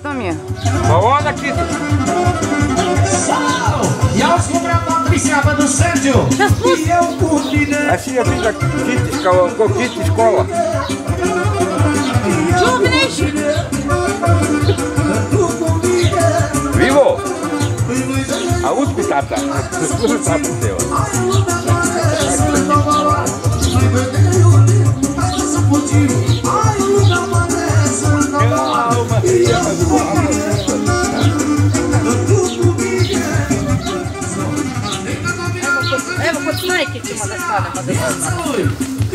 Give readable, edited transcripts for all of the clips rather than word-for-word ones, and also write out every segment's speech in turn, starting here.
To mi je. Pa ona čisto. Ja smo vrata prisjaba do Serđu. A si ja pita kiti ko kiti škola. Čubniš! Vivo? A uspi tata. Uspi tata teva. Evo, kod snajke ćemo da stanemo.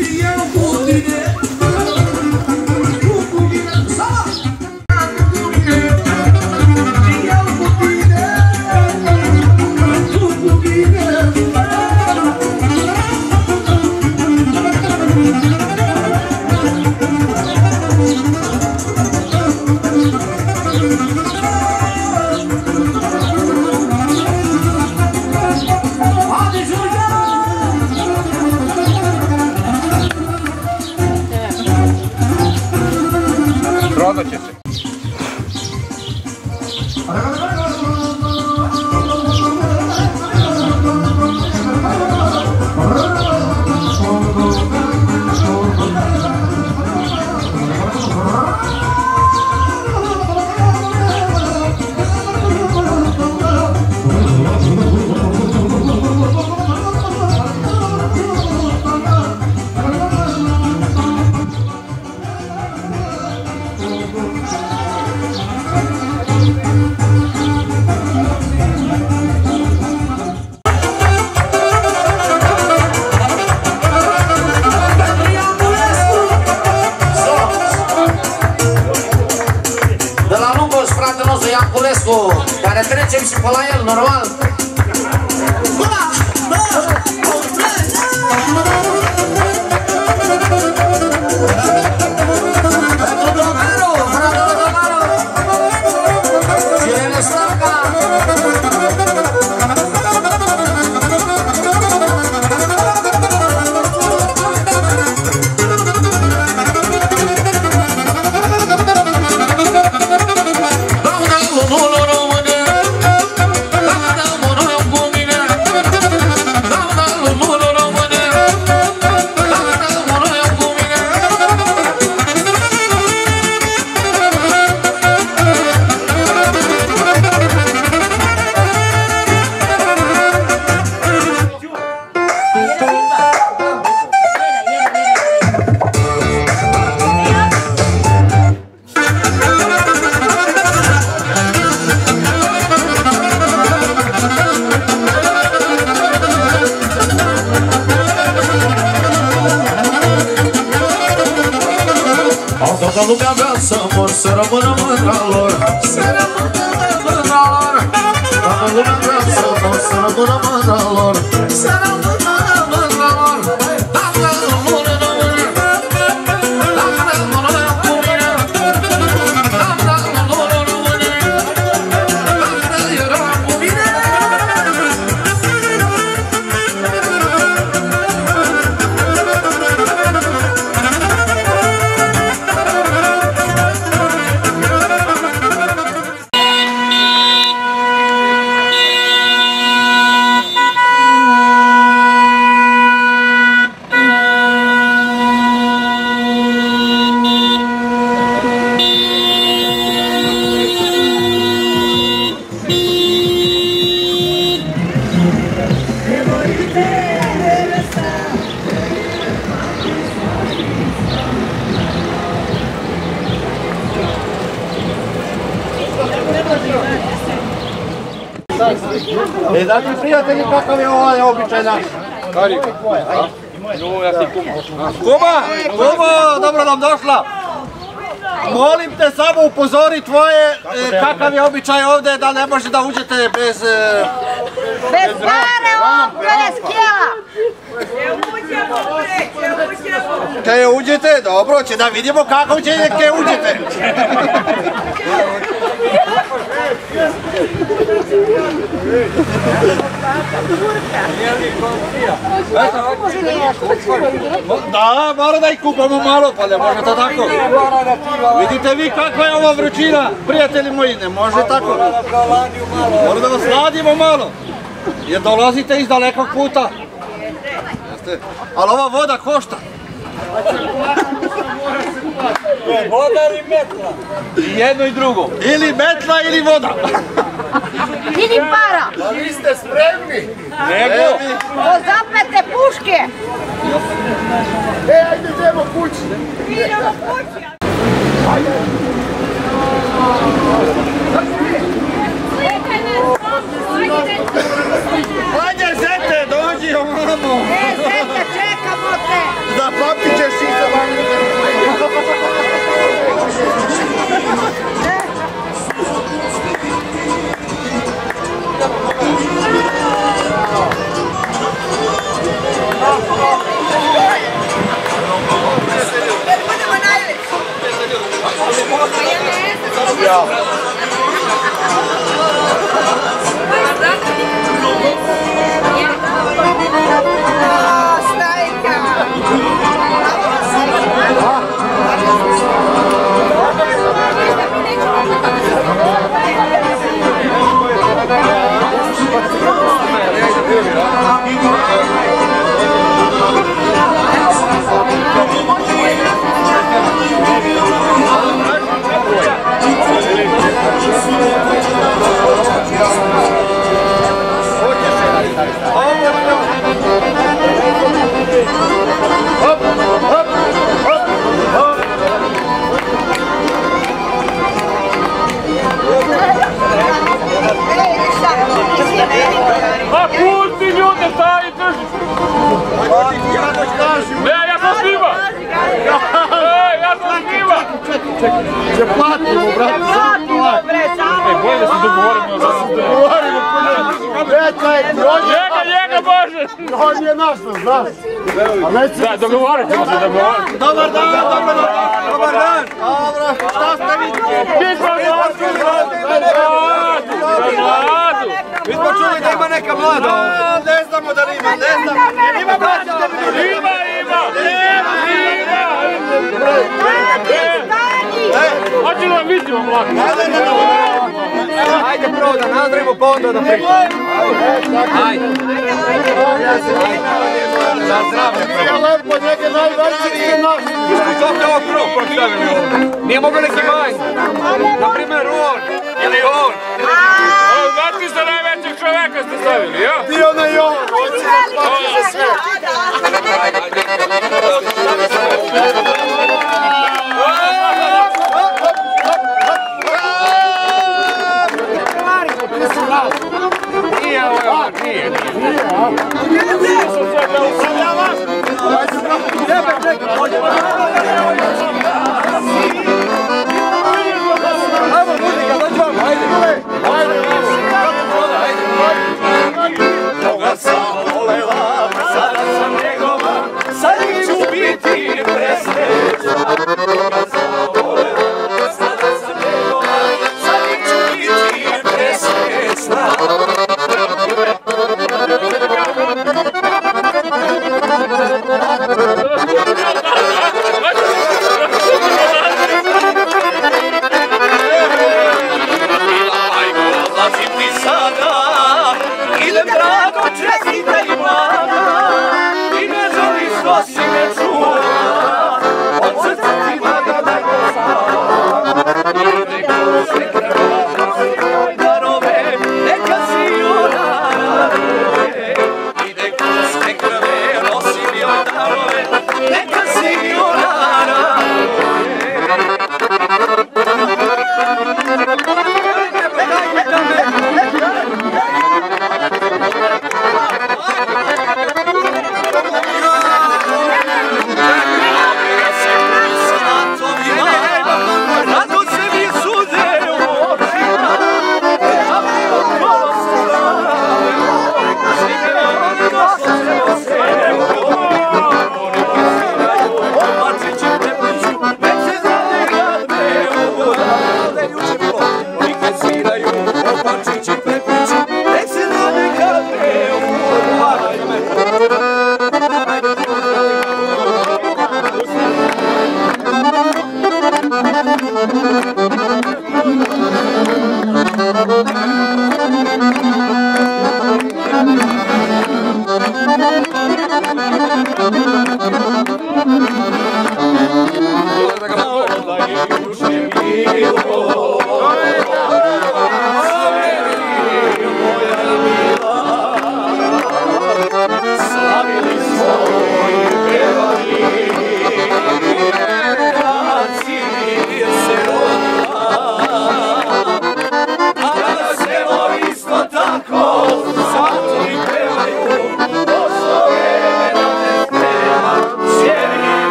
Prodat će se. Care trecem și pe la el, normal. Toată lumea vrea să mor, să rămână mândra lor, să rămână mândra lor. Toată lumea vrea să mor, să rămână mândra lor, să rămână mândra lor. Dacă rămâne rămâne, dacă rămâne cu mine, dacă rămâne rămâne, dacă era cu mine. E, dați-mi prieteni kakav je ovaj običaj naš. Kari, ja si kuma. Kuma, dobro nam došla. Molim te samo upozori tvoje kakav je običaj ovdje da ne može da uđete bez... Bez pare ovdje, bez kjela. Ke uđete? Dobro, će da vidimo kako će ke uđete. Da, mora da ih kupamo malo, pa ne može to tako. Vidite vi kakva je ova vrućina, prijatelji moji, ne može tako. Mora da vas ladimo malo, jer dolazite iz dalekog puta. Ali ova voda košta. Voda ili metla? I jedno i drugo. Ili metla ili voda. Vidi para! A vi ste spremni? Nego? Zapete puške! Ajde idemo kući. Idemo kući! Ajde zete, dođi ovamo. Zete, čekamo te! Zapapit ćeš i za vami. A pusti ljude, stavi drži! Ne, ja sam snima! Ja sam snima! Če platimo, brate, Platimo bre, samo! Bolje da se dogovorimo za se govorimo po njemu. Njega Bože! On je naš, znaš. Da, dogovorit ćemo se, dogovorit. Dobar dan, dobar dan. Dobar dan. Dobro, šta ste vi? Mi smo mladu! Mi smo čuli da ima neka mlada. Ne znamo da ima, ne znamo. Ima mlada? Ima! Hoće da vidimo mladu. Ajde prvo da nadremo, pa onda da pričamo. Ajde. Za zdravlje. Nije lepo, njega najveći je naš. Iskućovte ovo prvo postavili ovdje. Nije mogo neki manj. Naprimjer on ili on. Znate za najvećeg čoveka ste stavili, ja? Ti ona i on, on će da plati za sve. Nije ovo, nije.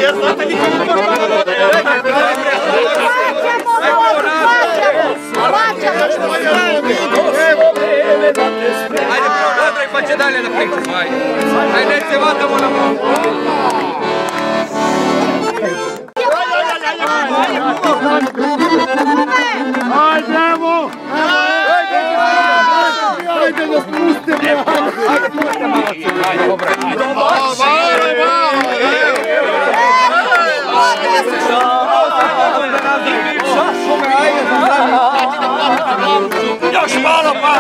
Ja znate nikako možda Ajde, prodaj pa će dalje da pričamo, ajde. Ajde, se vatamo na malo. Ajde, evo! Ajde da spustimo! Ajde, pušte malo se, ajde, dobro. Još malo pa!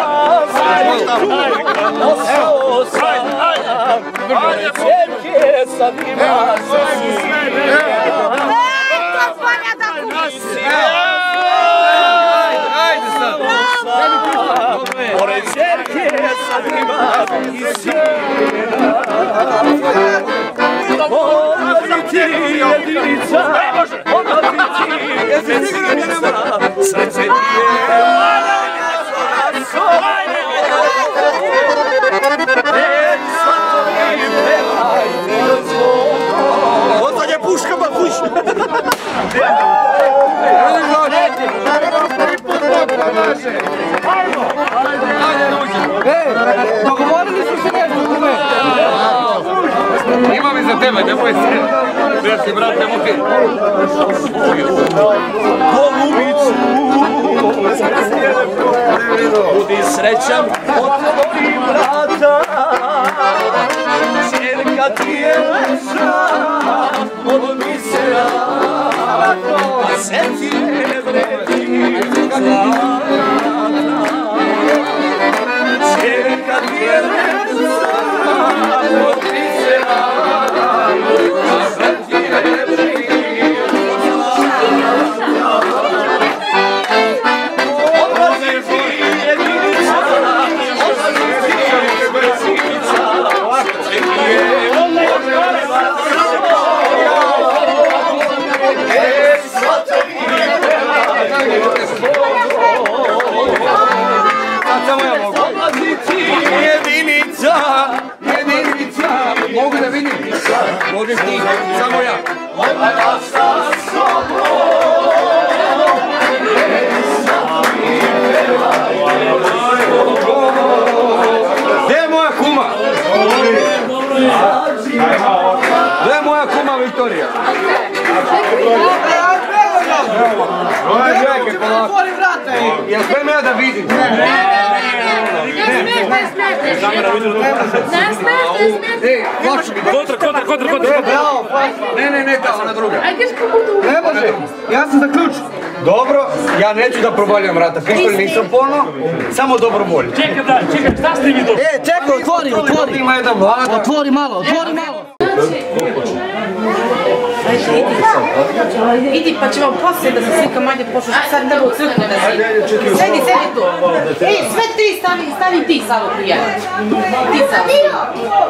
Odsad je puška, ba puška! Dogovorili su se nešto drugo. Imam i za tebe, nemoj se. Gdje si, brate, muki? Golubicu, budi srećan, otvori vrata, čerka ti je uša, od misera, a sen ti je vredi zlata. Čerka ti je uša, od misera, a sen ti je vredi Mogu da vidim? Možeš ti, samo ja. Gdje je moja kuma? Gdje je moja kuma Viktorija? Čekaj, polako. Jel smijem ja da vidim? Ne, ta, ona druga. Ne može, ja sam za ključ. Dobro, ja neću da provaljam vrata, pištolj nisam polno, samo dobro volje. Čekaj, šta ste vi došli? Čekaj, otvori. Ima jedan vlada. Otvori malo. Idi pa ćemo poslije da se slikam, ajde pošli, sad ne budu crkve da si. Sedi tu. Ej, sve ti stavi ti Savo prijatelj. Ti Savo.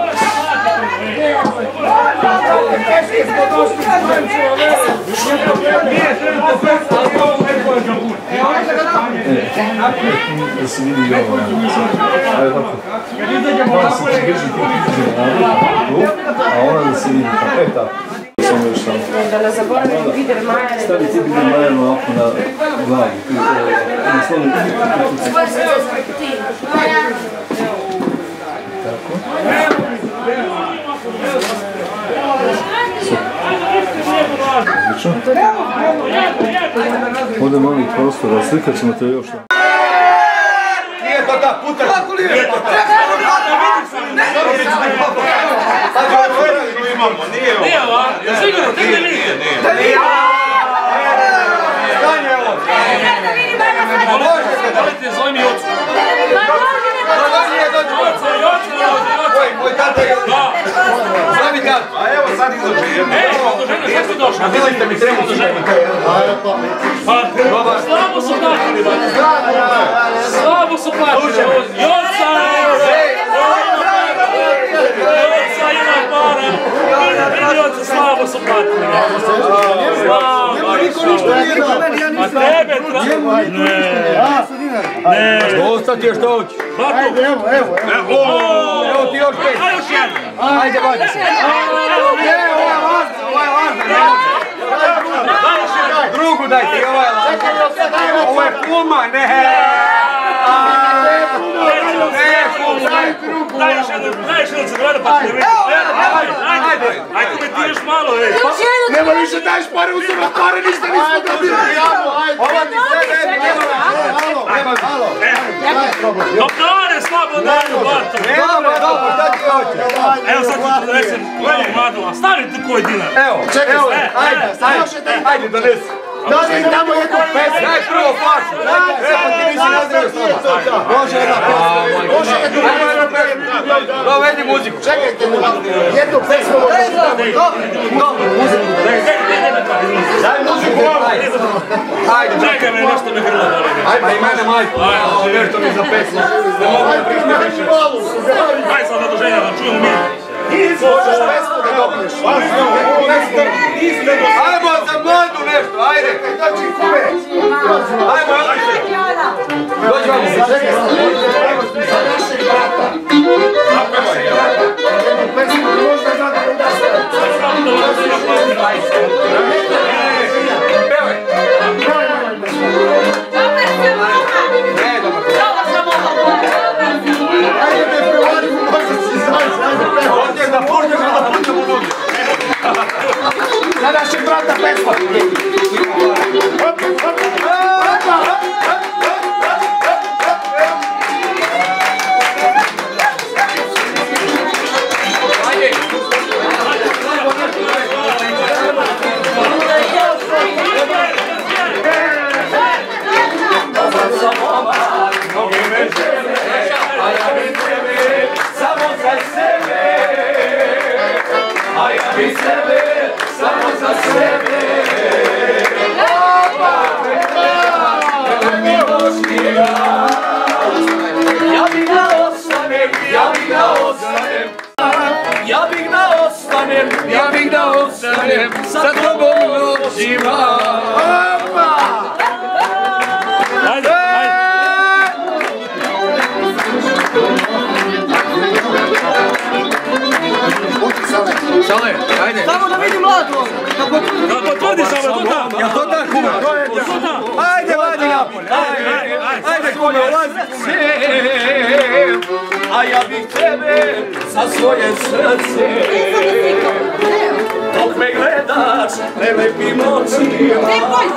Da se vidi ovo, ajde tako. Mora se približiti a ona da se vidi tako, tako. Samo još tamo. Da ne zaboravim Bider Majer. Stavi ti Bider Majer ovako na glavu. Tako. Odlično. Ovdje mali prostor, a slikat ćemo te još. Nije to ta puta. Kako li je to ta? Sad je otvorili koji imamo, nije ovo. Nije ovo, sigurno, nije. Stanje ovo. Možete da. Zove mi ocu. Moj tata je... Slavi tata. A evo sad izloči. Šta si došao? Vidite mi tremu su ženi. Slabo su platili, slabo su platili. Joca ima para. Vidi Joca, slabo su platili. Niko ništa nije dao. A tebe Ne. Ostati još to ući. Ajde, evo ti još 5. Ajde još jedan. Ajde, vadi se. ovaj lažan, ne može. Drugu dajte i ovaj lažan. Ovo je kuma, ne. Daj još jednu cigareta pa ću ne vidjeti. Ajde, komentiraš malo, ej. Nema više, daješ pare, uzima pare, ništa nismo dobili. Ovo ti sve nema. Doktore, slabo daju, bato. Dobro, šta ti hoće? Evo sad ću ti donesem gledam madova. Stavite koji dinar. Evo, ajde, donesi. Daj tamo jednu pesmu. Daj prvo flašu. Pa ti nisi nazdravio s nama. Može jedna pesma. Dovedi muziku. Čekajte, jednu pesmu. Dobro, muziku. Daj muziku. Ajde, Čekaj me, nešto me grlo boli. pa i mene majko. Nešto mi za pesmu. Ne mogu da pričam više. Daj sad zaduženja da čujemo mi. Možeš pesmu da dobiješ. Ajmo za mladu nešto, ajde. Znači, kume. Ajmo, ajde. Dođi vam. Jednu pesmu možda zadovoljno da stavim. Pevaj. Ne, dobro. Ajde me prevari u mozeci, ajde pevaj. Hoćeš da puštaš, da puštamo noge. Za našeg brata pesma. Ja bih da ostanem sa tobom noćima. Ajde, ajde. Sale, ajde. Samo da vidim mladu. Da potvrdi samo, to da. Jel to tako, kume? Ajde, vadi napolje. Ajde, kume, ulazi. A ja bih tebe za svoje srce. Dok me gledaš prelepim očima.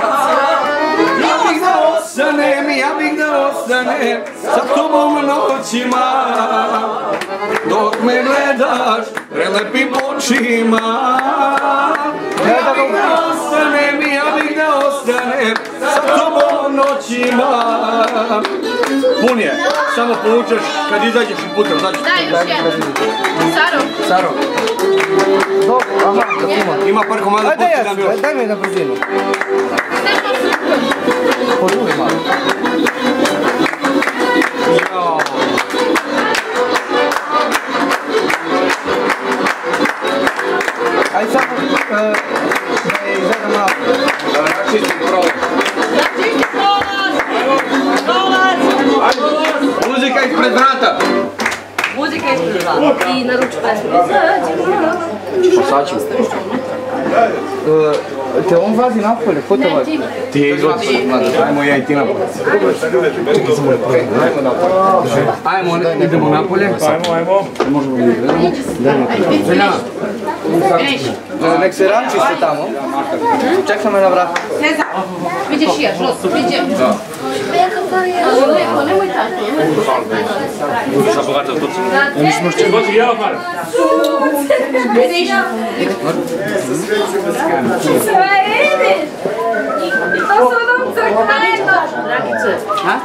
Ja bih da ostanem sa tobom noćima. Dok me gledaš prelepim očima. Ja bih da ostanem sa tobom noćima. Pun je, samo povučeš kad izađeš i putem. Daj još jedan. Saro. Ima par komada posljedam još. Daj mi na brzinu. Poduli malo. Ajde samo da je izvedemo naprijed. Da načistim prolaz. Muzika ispred vrata. Muzika ispred vrata. I naruči pesmu. Sad ću. Te on vazi napolje, ko te vazi? Ti je izvodi. Ajmo ja i ti napolje. Ajmo, idemo napolje. Ajmo. Možemo mi gledamo. Željana. Nek se rančište tamo. Čekaj me na vratu. Ne znam. Vidiš ja, žlost, vidim. Nemoj tako. Šta bogata od tuci? Dođi, jelo pare. Vidiš? Sve vidiš? To su nam crkvajno. Dragice, a?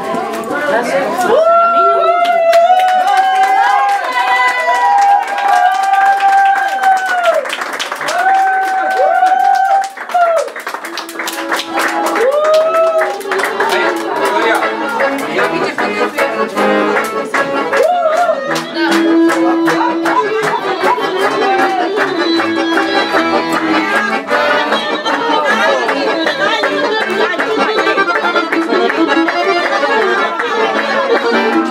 Thank you.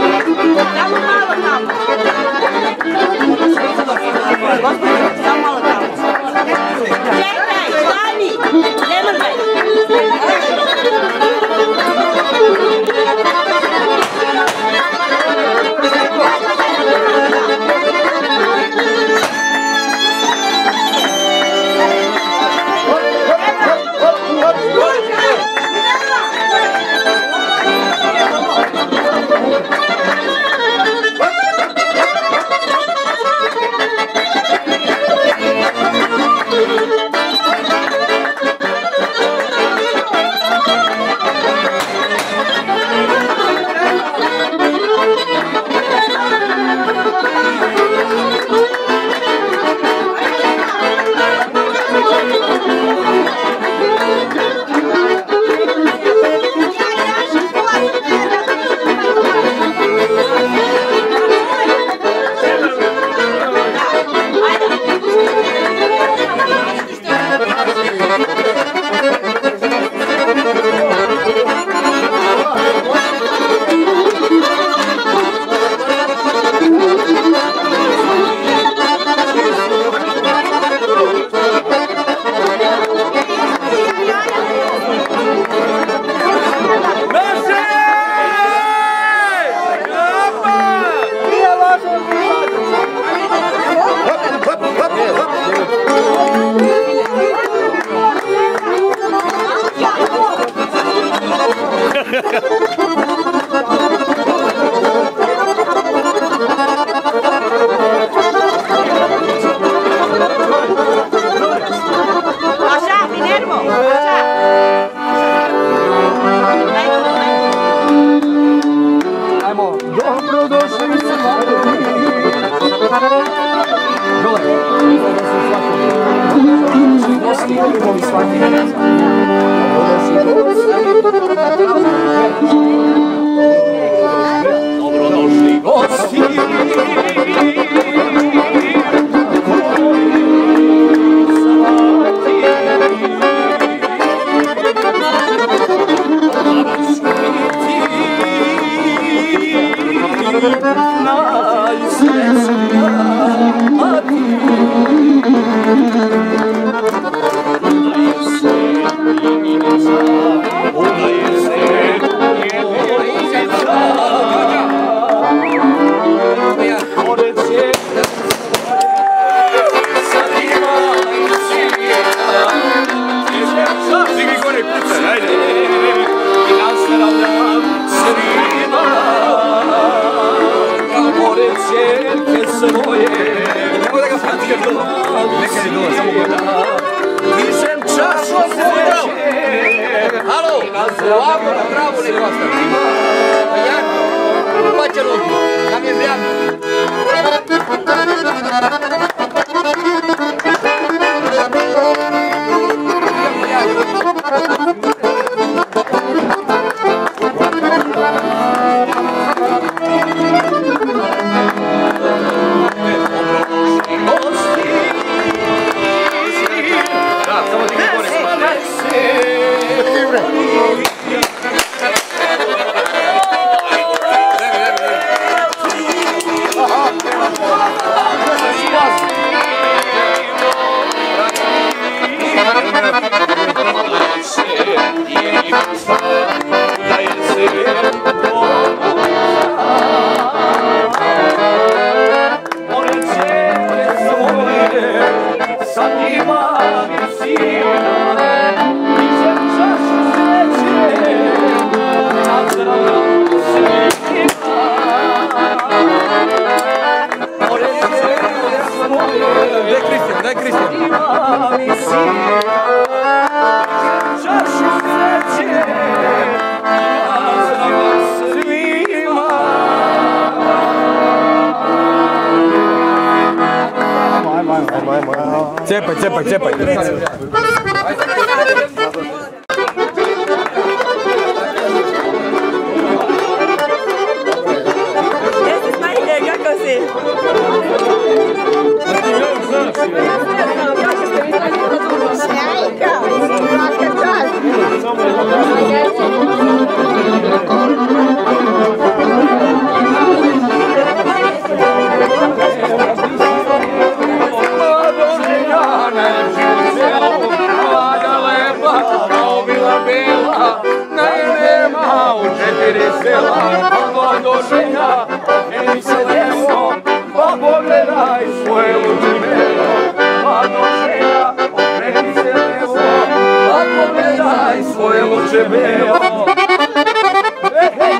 Dobrodošli gosti. Cepaj, cepaj, cepaj. Jesi Snajke, kako si? Snajka, svaka čast. Pogledaj svoje luči belo, pa do želja, okreni se levo, pa pogledaj svoje luči belo. Hej,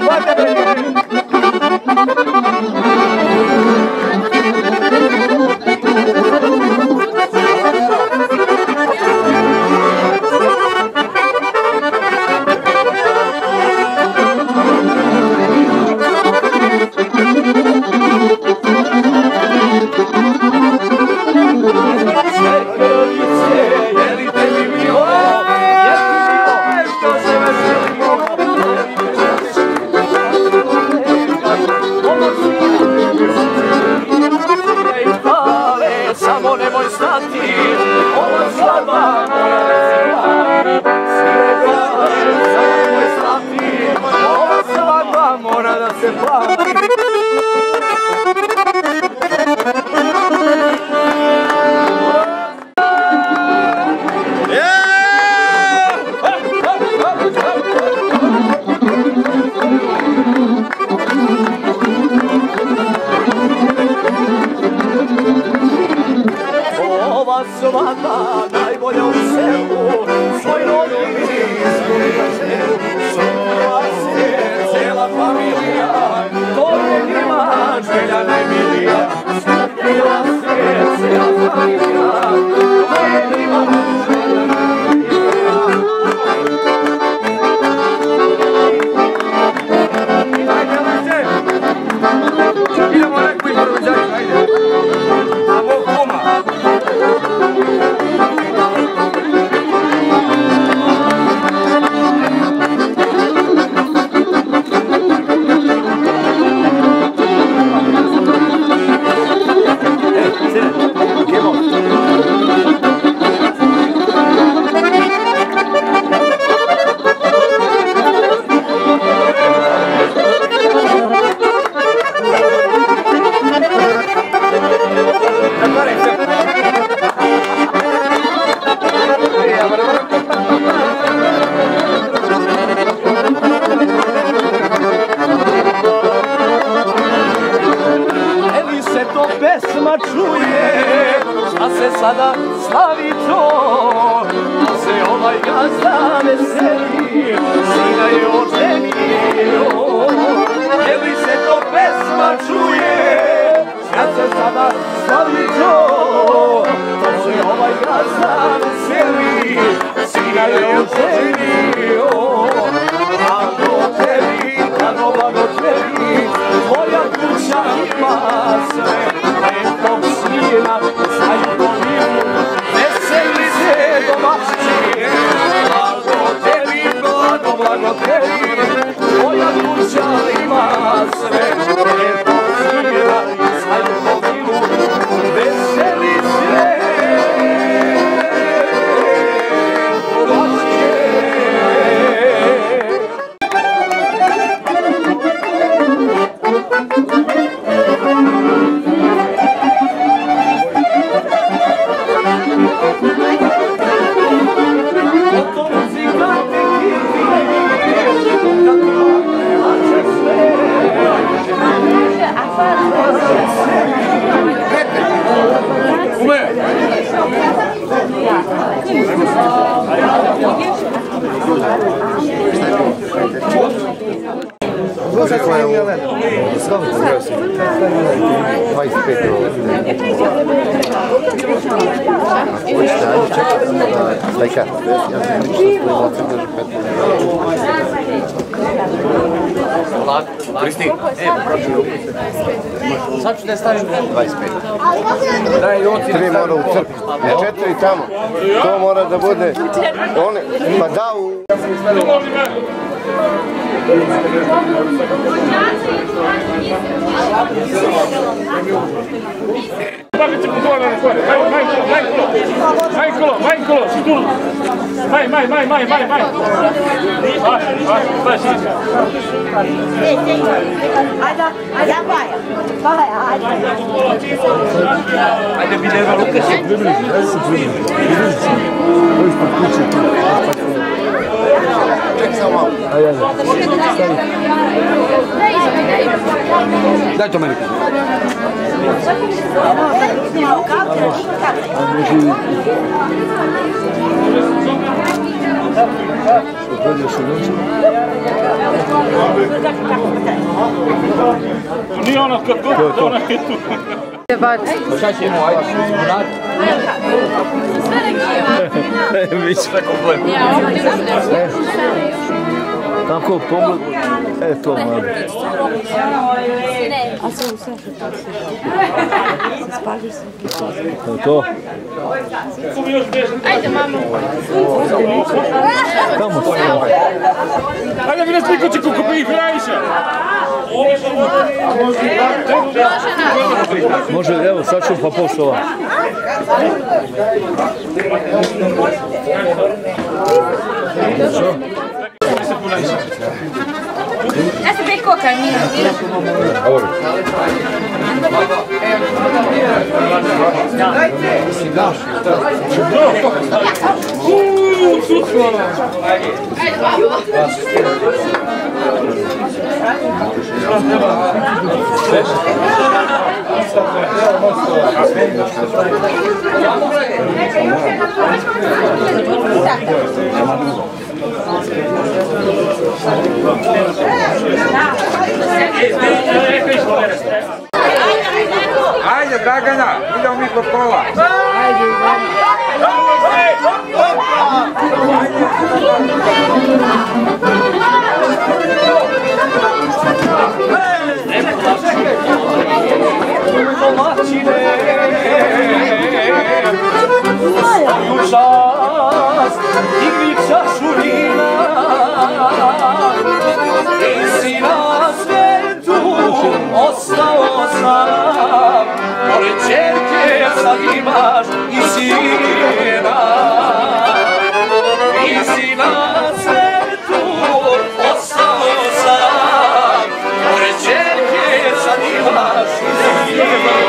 Jelite mi bilo, što se veselimo, sada slavi to, da se ovaj gazda veseli, sina je oženio. Je li se to pesma čuje, kad se sada slavi to, da se ovaj gazda veseli, sina je oženio. Blago tebi, blago tebi, tvoja kuća ima sve, lepog sina, znaju to milu, veseli se domaćini. Blago tebi, tvoja kuća ima sve, lepog sina, znaju to milu, veseli se domaćini. Sad ću da stavim 25. Daj, 3 mora u crkvu, 4 tamo. To mora da bude... Pa da u... Majkolo, si tu. Maj. Ajde, Ajde, Biljeva Lukas je približi. Ček samo malo. Ajde, stavi. Daj to meni. Nije ono kad god, ona je tu. Šta će mu, ajde, Biće kompletno. Tako, pogled. To mlado. a se sve što to se spali se. To? Ajde, mamo. Kamo se? Ajde, vi nas prikući kako bi ih najviše. Može, evo, sad ću pa pošto Ja sam bih koka, mira. Ajde, Dragana, idemo mi kod kola. Svoju čast igrica šurina i si na svetu ostao sam, pored čerke sad imaš i sina. I si na svetu ostao sam, pored čerke sad imaš i sina.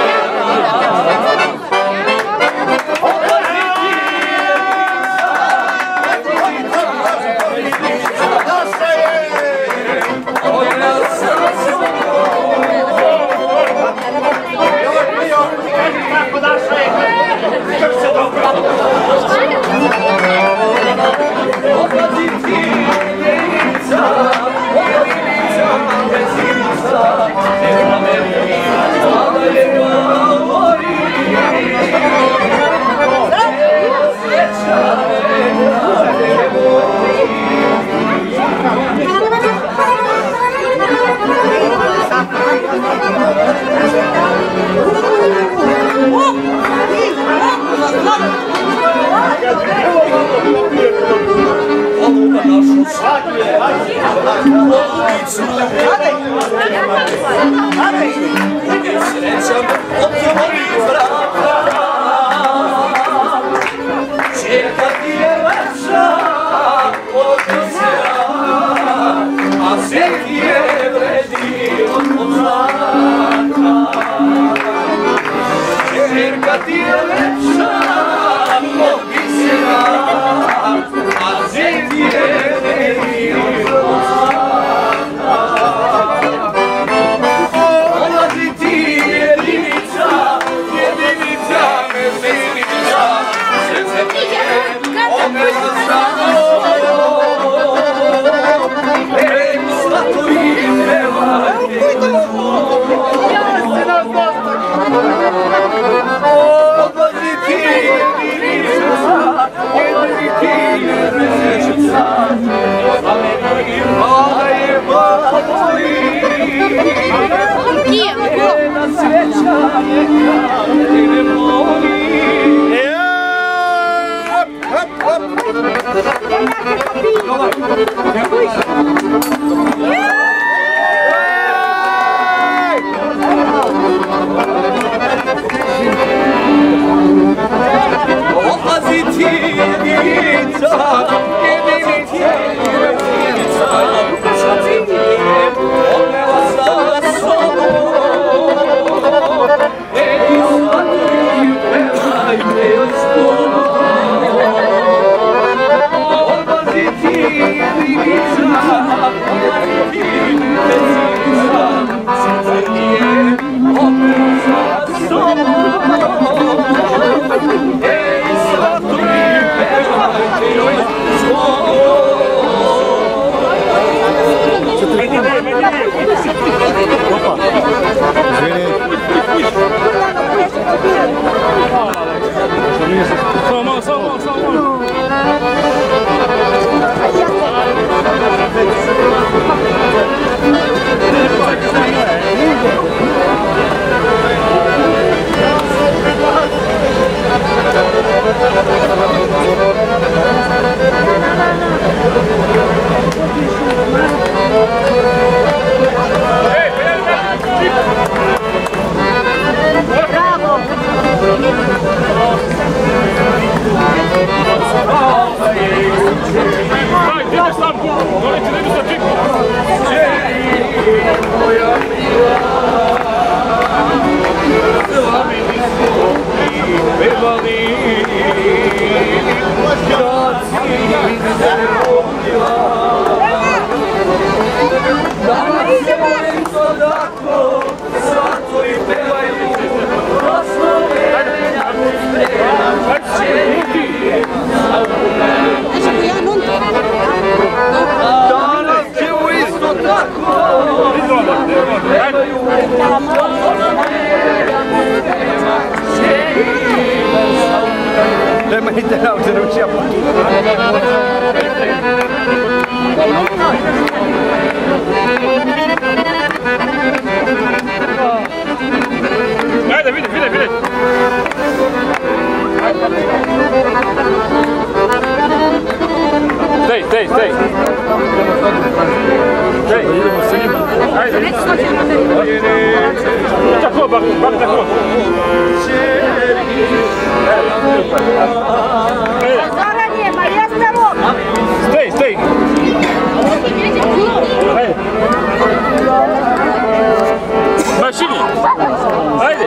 Srećan otvori vrata, čeka ti je lepša od ozera, a sve ti je vredi od zlata. Čeka ti je lepša od bisera, a sve ti je vredi od zlata. Olazi ti jedinica, jedinica mezinica, srce ti je omela samo. Ej, svatovi pevajte, odlazi ti jedinica, jedinica, mlada je voli. Jedna sreća neka te ne voli. Odlazi ti jedinica, jedinica, jedinica, šta ti je odnela sa sobom. Ej, svatovi pevajte s tobom. Odlazi ti jedinica, odlazi ti jedinica, srce ti je odnela sa sobom. Ej, svatovi pevajte s tobom. Nemojte nam se ručija. Ajde, vidi. Stej. Idemo sa njima. Ajde. Tako, bar tako. Zaranje, ma jeste rok! Stej. Ajde. Mašini. Ajde.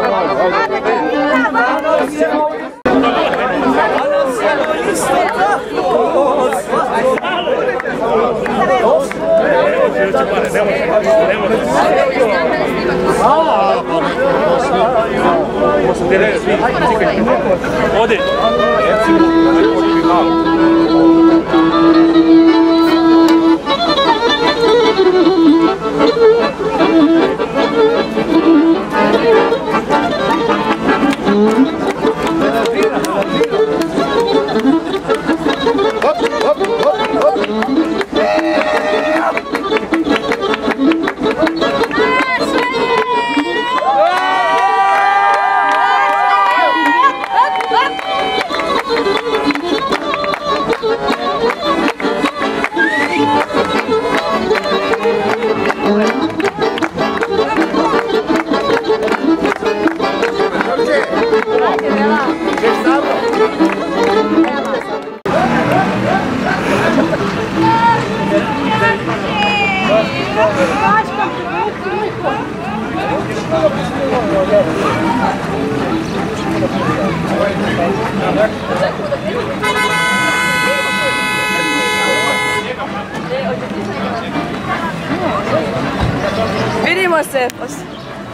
Ode. Vidimo se poslije.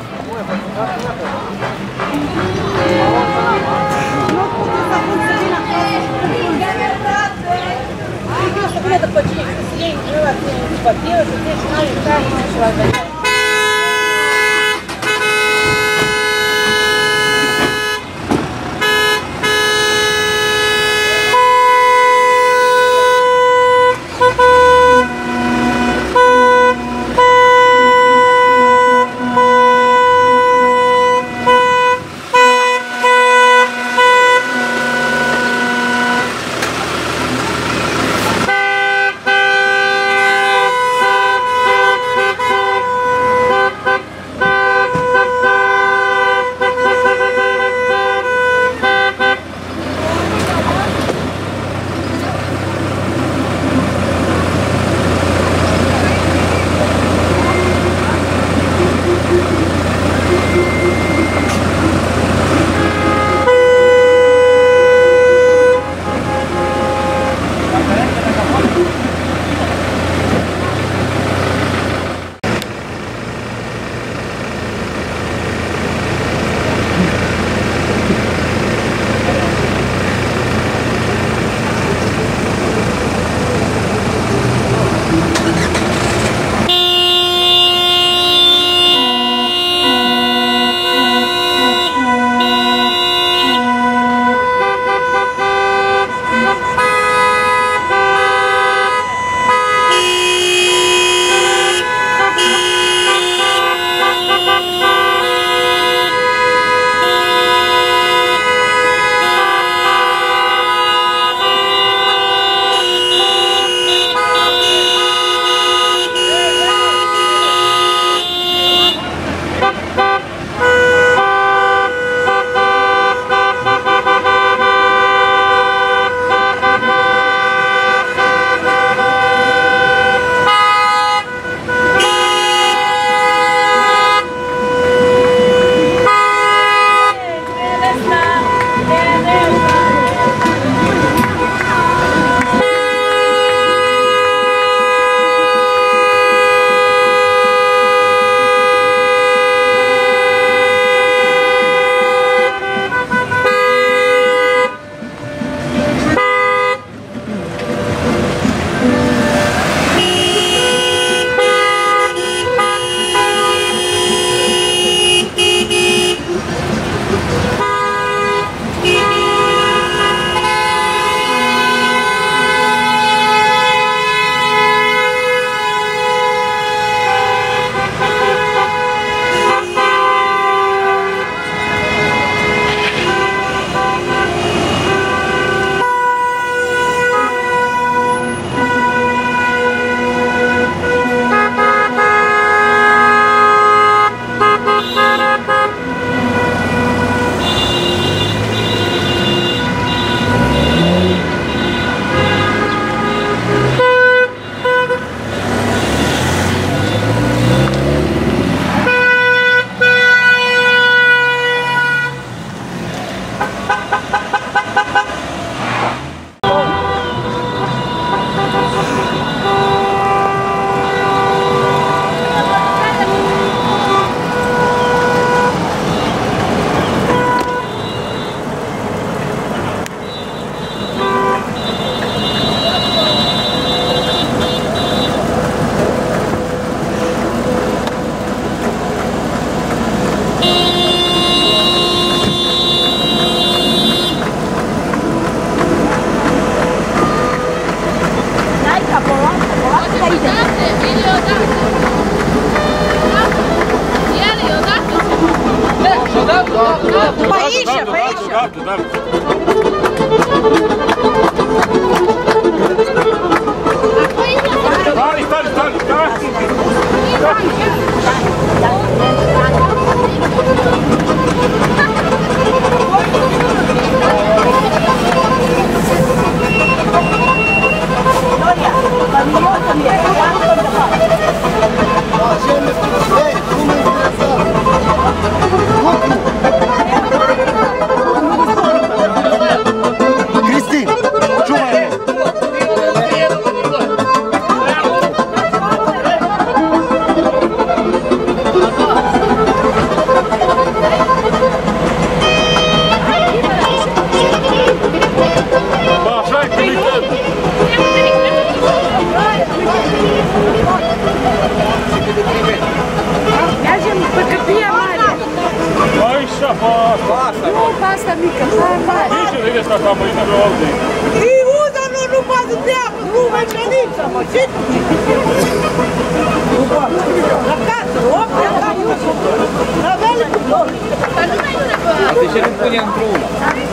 Paíša. Gloria, Basta, Mica, vai. Dice che sta qua, io non ho I usano, non fate tempo, non evangelizza, ma c'è. La cazzo, lo apre a capo. La bella A ti c'è un po' di antruno.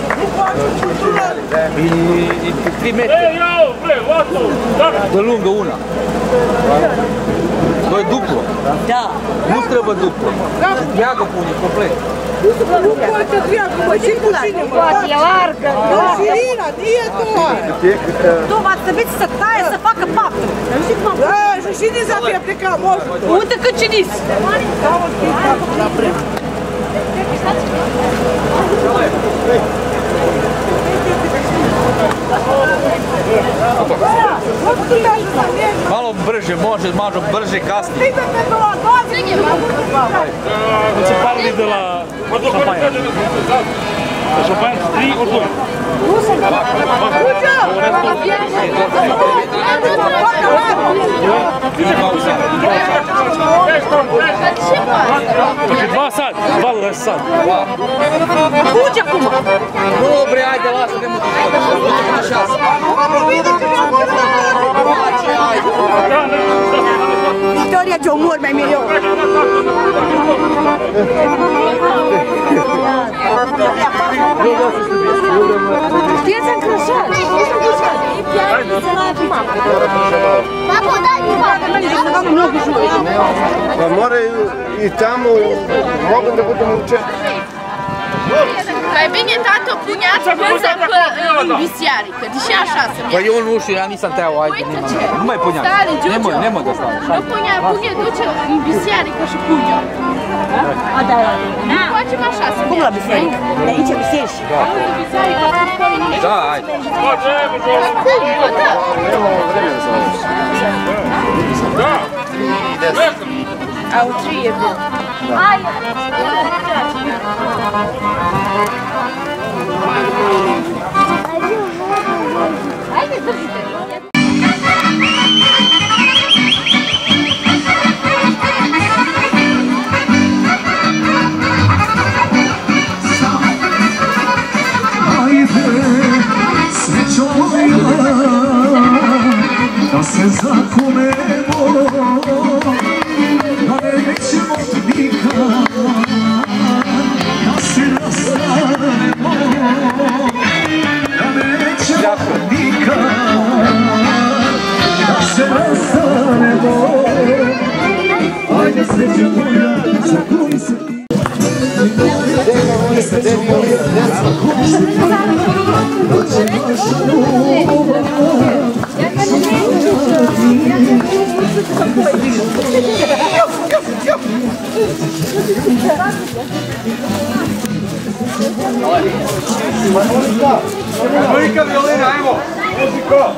Il primetto. io, prego, otto. De lungo una. To je duplo. Da. Mus treba duplo. Jako puni, komplet. Pojte trijaku, pa će kućine. Je larga. Širina, nije to. To vas biti sa taje, sa faka paptu. Šini zapijete kao može. Uite cât ce nis. Samo ti tako napred. Malo brže, može, malo brže, kasnije. Non si parli della... Quanto c'è? Posso fare 3 o 2? Znači 2 sad, 2 sad. Kuća kuma. Dobre, ajde, Laša, idemo do toga. Idemo na šas. Victoria c'è un muro, ma è migliore. Gdje sam krošač? Papo, daj mi Pa moraju i tamo, mogu da budemo u četiri. Kaj bine tato punjac brza in visjarika, diši ja šasam. Pa i on uši, ja nisam teo, ajde, nemoj punjak. Nemoj da stavljaš. No punje duče in visjarika še punjo. A da, Hoće ma šasam. kumla bi se. Ne iće bi sješ. Da, ajde. A u 3 je bilo. Ajde, držite. Da se zakunemo, da nećemo nikad, da se rastanemo, da nećemo nikad, da se rastanemo. Ajde srećo moja, zakuni se ti. Monika Violina, ajmo! Muziko!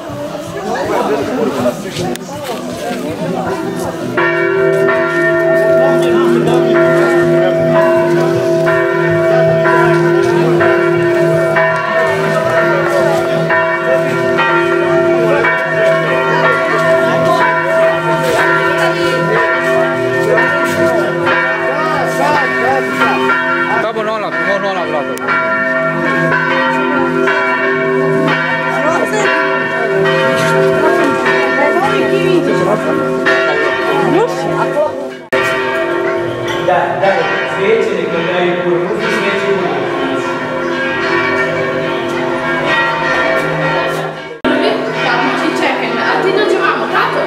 Tamo nona, brate. Da, svijeće neka daju kurvu, svijeće kurvu. Čekaj me, a ti dođe mamo, tato?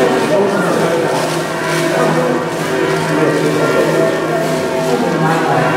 Hvala.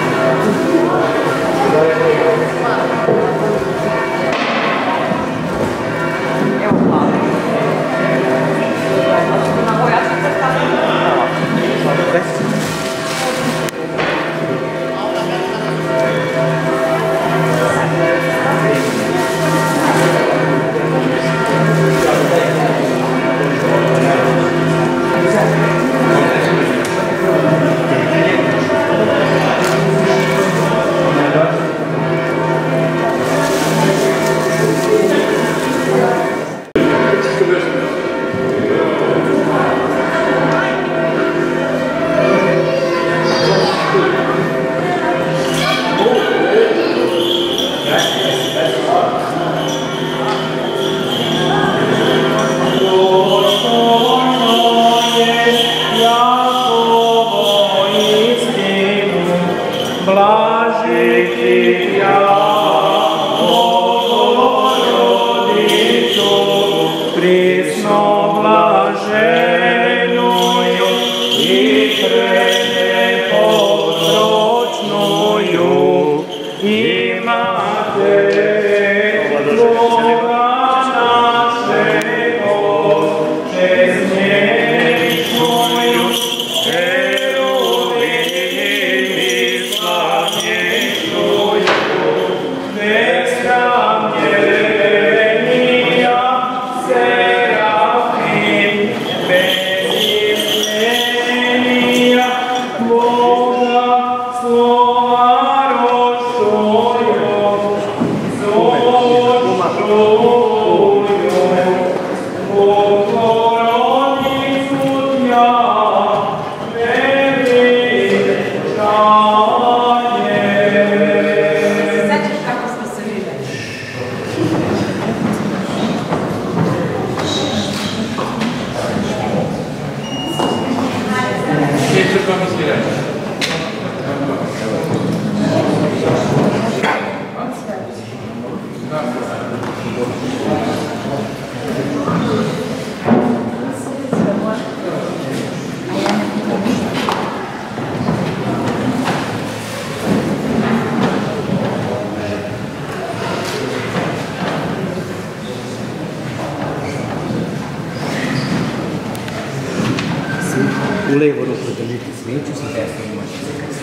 U levu ruku držite svijeću, sa desnom možete krst.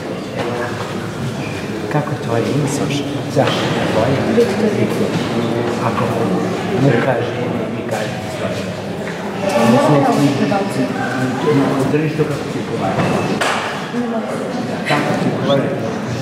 Kako je tvoje ime, Saša? Zašto je tvoje ime? Viktor. Ako mu kaže ime, mi kažemo svoje ime. Držiš to kako ti govoriti. Kako ti govoriti.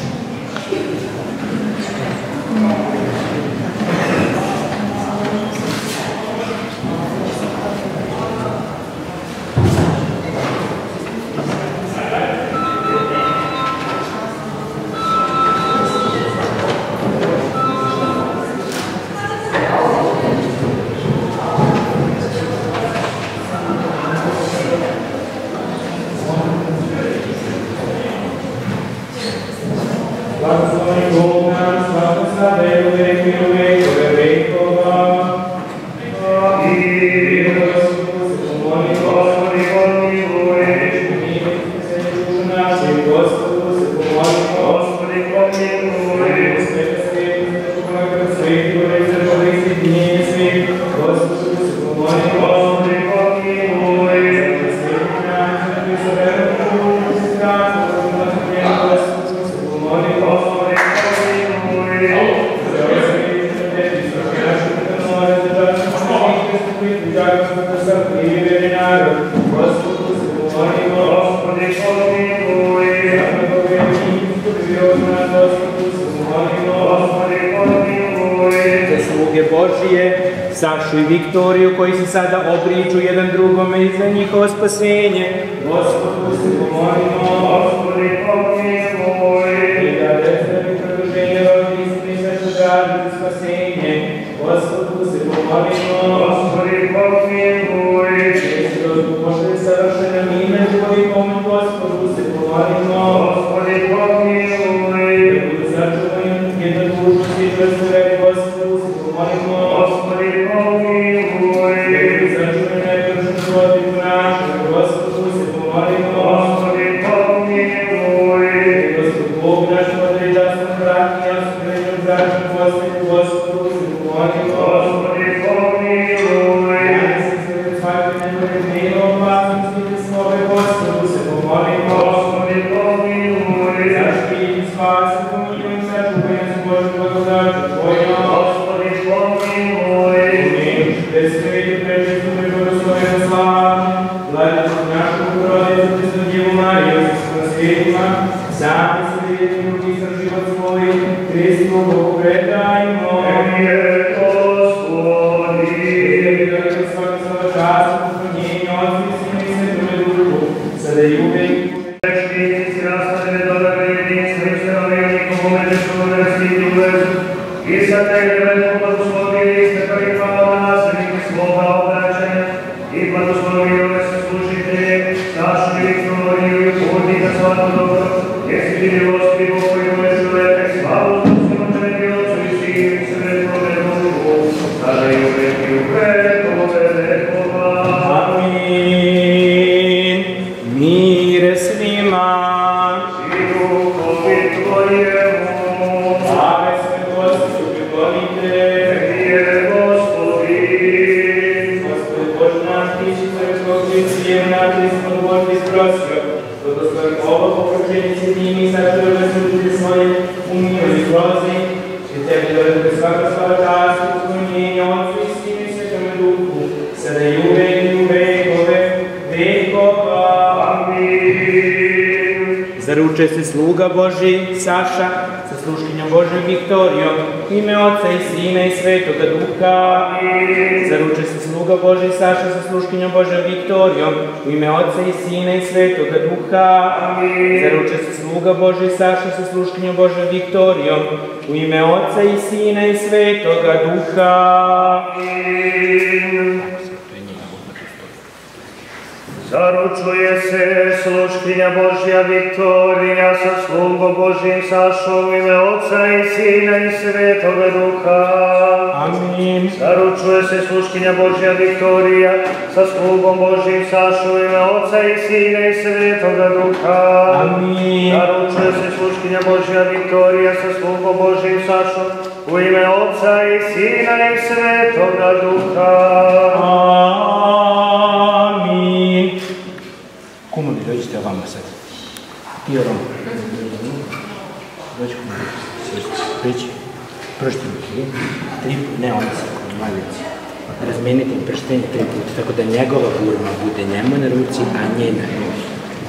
Sašu i Viktoriju koji se sada obriču jedan drugome i za njihovo spasenje. Gospodu se pomolimo, Gospodi pomiluj. I da predstavi produženje rodnih smisa što traži za spasenje. Gospodu se pomolimo, Gospodi pomiluj. Često Gospodu pošli savršena ime tvoji pomoć, Gospodu se pomolimo, Gospodi pomiluj. Da budu sačuvani jedna dužnost i čvrstove, Gospodu se pomolimo, Gospodi pomiluj. Da budu sačuvani najpršnu rodinu našu, Gospodu se pomolimo, Gospodi pomiluj. Da Gospod Bog naš podri da smo brati, ja smo kreću braću posljednju, Gospodu se pomolimo, Gospodi pomiluj. Da se sve svaki nekoj dnevno opasnosti da smo ove, Gospodu se pomolimo, Gospodi pomiluj. Zaštiti spasi, pomiljuj, sačuvaj nas Božu blagodaću tvojom, Gospodi pomiluj. Umijući te svetu prečistu prebogoslovenu slavu, vladicu našu porodicu, Hristu Djevu Mariju, sa svijetima, sami se vidjeti ruki za život svoj, Hristu Bogu predajmo. Emije Gospodi. Vidjeti da je svaki svaka čast, poklonjenje, Otcu i Sinu i Svetome Duhu, sada i uvijek. Štiti si rastavljene dobre jedinstvo i sve velikom umeđu uverskih u vezu, i sa tebe velikom blagoslovili iste koji hvala naslednike svoga obraćanja, i blagoslovili ove se služitelje, Sašu i Viktoriju i putnika svako dobro, jer si vidljivosti Bogu i ove čoveka i slavu Gospodinu tebi, Otcu i Sinu i Svetome Duhu, sada i uvijek i u vekove vekova. Amin. Mire svima. I duhovi tvojemu. Ave sve Gospodu, priklonite. Emije Gospodi. Gospod Bože naš, ti si srpskog Hristijem, naš Hristo Bože isprosio, blagoslovi ovo pokročenje se njimi i sačuvaj služite svoje umiloj grozi, i tebi dovedete svaka slava čast i poklonjenje Otcu i Sinu i Svetome Duhu, sada i uvek i u vekove vekova. Amin. Zaručuje se sluga Božji Saša sa sluškinjom Božjom Viktorijom, u ime Otca i Sina i Svetoga Duha. Amin. Zaručuje se sluga Božji Saša sa sluškinjom Božjom Viktorijom, u ime Otca i Sina i Svetoga Duha. Amin. Zaručuje se sluga Božji Saša sa sluškinjom Božjom Viktorijom, u ime Otca i Sina i Svetoga Duha. Amin. Zaručuje se sluškinja Božja Viktorija sa slugom Božjim Sašom, u ime Otca i Sina i Svetoga Duha. Amin. Zaručuje se sluškinja Božja Viktorija sa slugom Božjim Sašom, u ime Otca i Sina i Svetoga Duha. Amin. Zaručuje se sluškinja Božja Viktorija sa slugom Božjim Sašom, u ime Otca i Sina i Svetoga Duha. Amin. dođite ovamo sad. Ti ovamo. Dođi kod mene. Prići. Pršti ruke. 3 puta, ne oni se, malici. Razmenite prštenje 3 puta, tako da njegova burma bude njemu na ruci, a nje na ruci.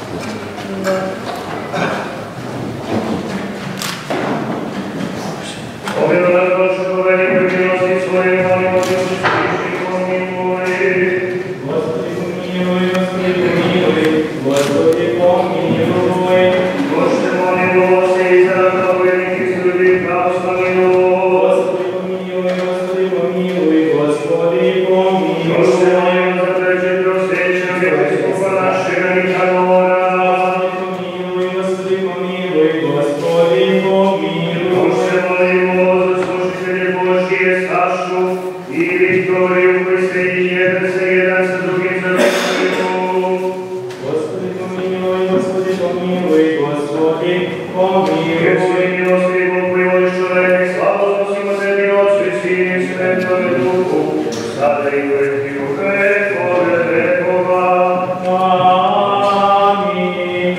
Ovdje nas došlo velike milosti svoje, molimo te uspješni pomiluj. Gospodi pomiluj, Gospodi pomiluj, Gospodi pomiluj. Bože, molimo se i za nas veliki ljudi, pravoslavni Gospodi pomiluj, Gospodi pomiluj, Gospodi pomiluj. Bože, molimo za pređe prosjećnog episkopa našega Nikanora. Gospodi pomiluj, Gospodi pomiluj. Bože, molimo za služitelje Božije Sašu i Viktoriju koji se i jedan sa drugim zavezuju. Gospodi pomiluj, Gospodi pomiluj, Gospodi pomiluj. Jer si milosti Bog koji voliš čoveka i slavu znosimo tebi, Otcu i Sinu i Svetome Duhu, sada i uvek i u vekove vekova. Amin.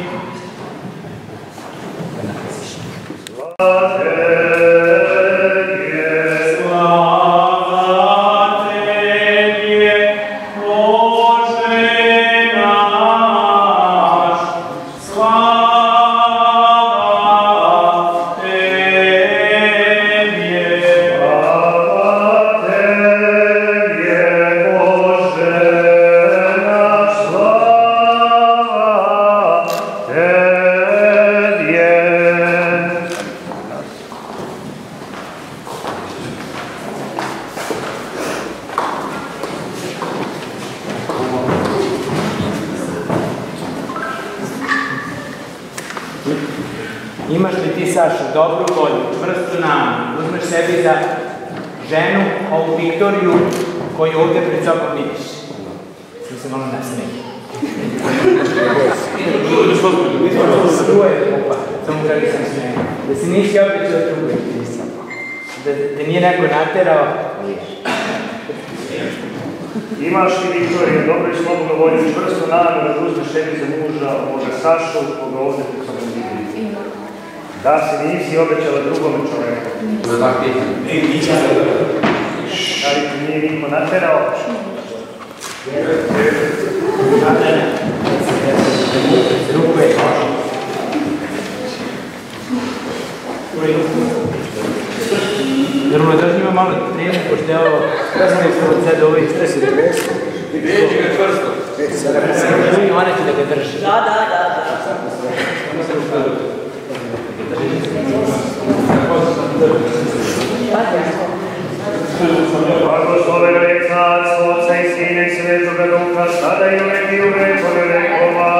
Imaš li ti, Sašo, dobru volju, čvrstu namu, uzmeš sebi za ženu, ovu Viktoriju, koju ovdje pred sobom vidiš? Mi se malo nasmeji. Samo kada sam smeji. Da si nisi obećao drugoj. Da nije neko naterao. Imaš li, Viktorije, dobro i slobodno volju, čvrstu namu da uzmeš sebi za muža ovoga Sašu, koga ovdje pred sobom vidiš? Da si nisi obećala drugome čoveku. Da li ti nije niko naterao? Naravno, držimo malo trening, pošto je ovo sad ovo istresi. Veći ga čvrsto. Ona će da ga drži. Da. Blagoslove vek Carstva, Otca i Sina i Svetoga Duha, sada i uvek i u vekove vekova.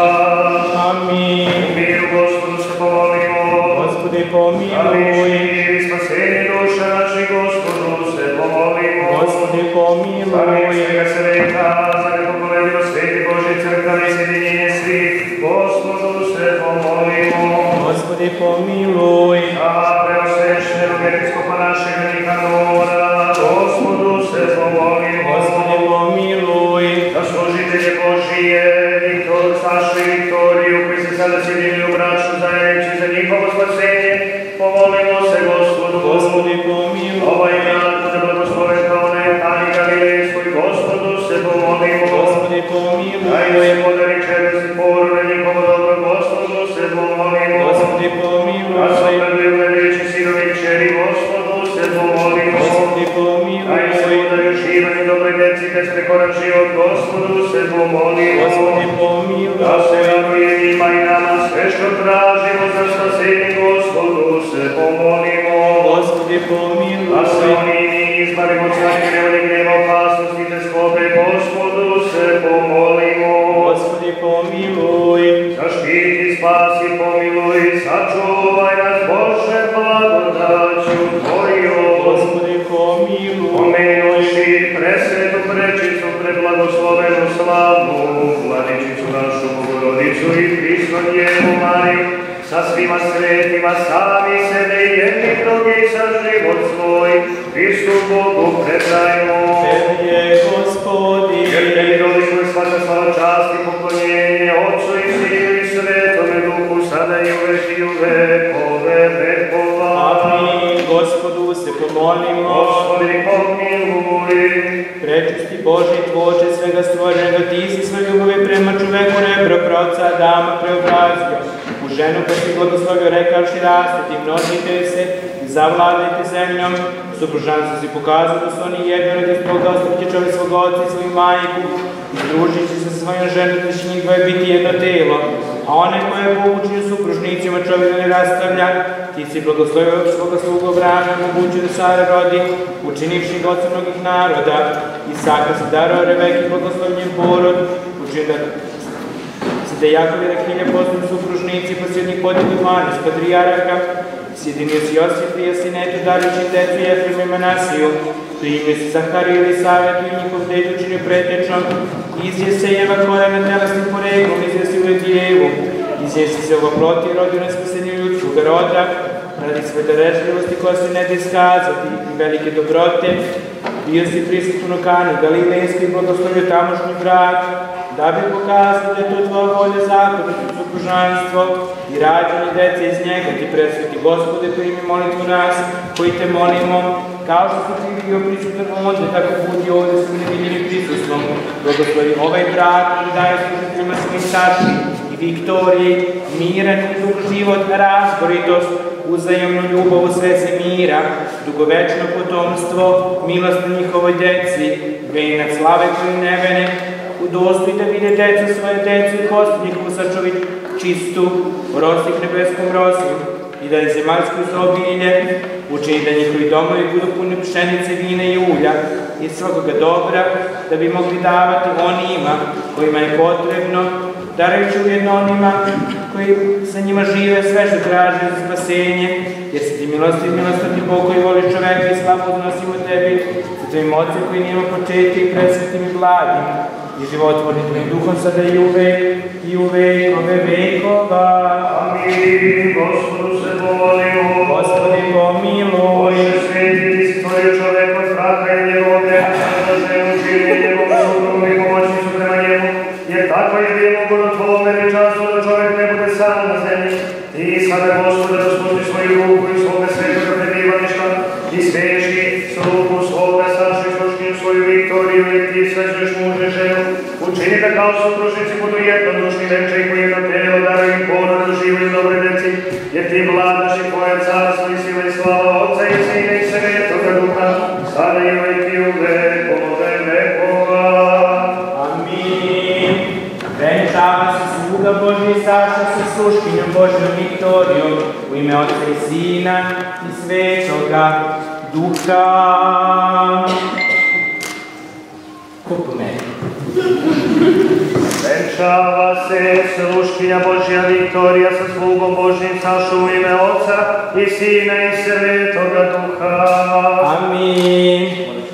Amin. U miru Gospodu se pomolimo. Gospodi pomiluj. I spasenje duša naših Gospodu se pomolimo. Gospodi pomiluj. Amin svega sveta, za nepokoledivo sveti Božji crkva i sjedinjenje svih, Gospodu se pomolimo. Gospodi pomiluj. A preosveštenog episkopa našega Nikanora, Gospodu se pomolimo. Gospodi pomiluj. Za služitelje Božije, Sašu i Viktoriju, koji se sada sjedinili u bračnu zajednicu za njihovo spasenje, pomolimo se Gospodu. Gospodi pomiluj. Ovaj grad bude blagosloven kao Kani Galilejskoj, Gospodu se pomolimo. Gospodi pomiluj. Daj im se podari čedost i poru na njihovo dobro, Gospodu se pomolimo. Gospodi pomiluj. Da se ogledaju gledajući sinovi i kćeri, Gospodu se pomolimo. Gospodi pomiluj. Daj im se podari uživanje dobroj deci, bez prekoran život, Gospodu se pomolimo. Gospodi pomiluj. Da se raduje njima i nama sve što tražimo za spasenje, Gospodu se pomolimo. Gospodi pomiluj. Da se oni i mi izbavimo od svake nevolje, gneva, opasnosti, te skope, Gospodu se pomolimo. Gospodi pomiluj. Zaštiti, spasi, pomiluj, sačuvaj nas, Bože, blagodaću Tvojom. Gospodi pomiluj. Pomenuši presvetu prečicu, preblagoslovenu slavnu, Vladičicu našu Bogorodicu i Hristo Djevu Mariju, sa svima svetima, sami sebe i jedni drugi sa život svoj, Hristu Bogu predajmo. Tebi Gospodi. Jer tebi dolikuje svaka slava, čast i poklonjenje, Otcu i Sinu i Adama preobrazio, u ženu kad si blagoslovio rekavši rastati, množite se i zavladajte zemljom, supružanstvo si pokazao da su oni jednorodi iz Boga ostavljaće čove svog oca i svoju majku, i družit će se sa svojom ženom da će njih dvoje biti jedno telo, a one koje je Bog učinio supružnicima čovjek da ne rastavlja, ti si blagoslovio svoga sluga Abrahama, omogućio da Sara rodi, učinivši ga oca mnogih naroda, Isaka si darao Rebeki blagoslovljen porod, učinio da Jakov i Rahilja postanu supružnici, pa si od njih podigli 12 patrijaraka, sjedinio si Josif i Jasinetu, darujući decu Jefrema i Manasiju, primio si Zahariju i Savetu i njihov dete učinio pretečnom, Izjesejeva korena telesnim poreklom, izjesi u Edijevu, izjesi se ovoploti i rodio na spasenju ljudskog roda, radi svetorečljivosti koja se ne da iskazati i velike dobrote, bio si prisutan u Kani Galilejski i blagoslovio tamošnji brak, da bi pokazao da je to tvoja volja zakonito supružanstvo i rađanje dece iz njega ti presveti Gospode, primi molitvu nas koji te molimo, kao što si ti bio prisutan ovdje, tako budi ovdje s nevidljenim prisustvom. Blagoslovi ovaj brak i daje služiteljima svojim Saši i Viktoriji miran i dug život, razboritost, uzajemnu ljubav u sveze mira, dugovečno potomstvo, milost na njihovoj deci, venac slave koji nevene, udostoj da vide decu svoje decu i kostu njihovu sačuvi čistu, rosih nebeskom rosu i da je zemaljsko izobilje, učini da njihovi domovi budu puni pšenice, vina i ulja i svakoga dobra, da bi mogli davati onima kojima je potrebno, darajući ujedno onima koji sa njima žive sve što traže za spasenje, jer si ti milostivni Bog koji voliš čoveka i slavu odnosimo tebi, sa tvojim ocem koji nima početi i presvetim i blagim, i životvornim tvojim duhom sada i u vekove vekova. Amin. Gospodu se molimo. Gospodi pomiluj. Bože sveti, ti si stvorio čoveka od straha i njegovog greška, da ženu čini njegovu suprugu i pomoćnicu prema njemu, jer tako je bilo ugodotvorno veličanstvo da čovek ne bude sam na zemlji. Ti sada, Gospode, da spusti svoju ruku i svoga svetoga prebivališta i sveši s ruku svoga Sašu i slušnju svoju Viktoriju i ti svežeš muže ženu. Učini da kao supružnici budu jednodušni veče i koji jedno telo daraju im porod da živaju dobre deci, jer ti vladaš i tvoje carstvo i sila i slava Otca i Sina i Svetoga Duha, sada i uvijek i u vekove vekova. Amin. Venčava se sluga Božji Saša sa sluškinjom Božjom Viktorijom u ime Otca i Sina i Svetoga Duha. Ko po meni? Venčava se sluškinja Božja Viktorija sa slugom Božjim Sašu u ime Otca i Sina i Svetoga Duha. Amin.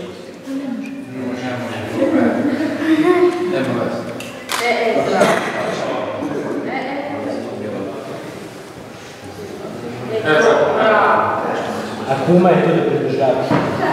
A kuma je to da pridržavaš?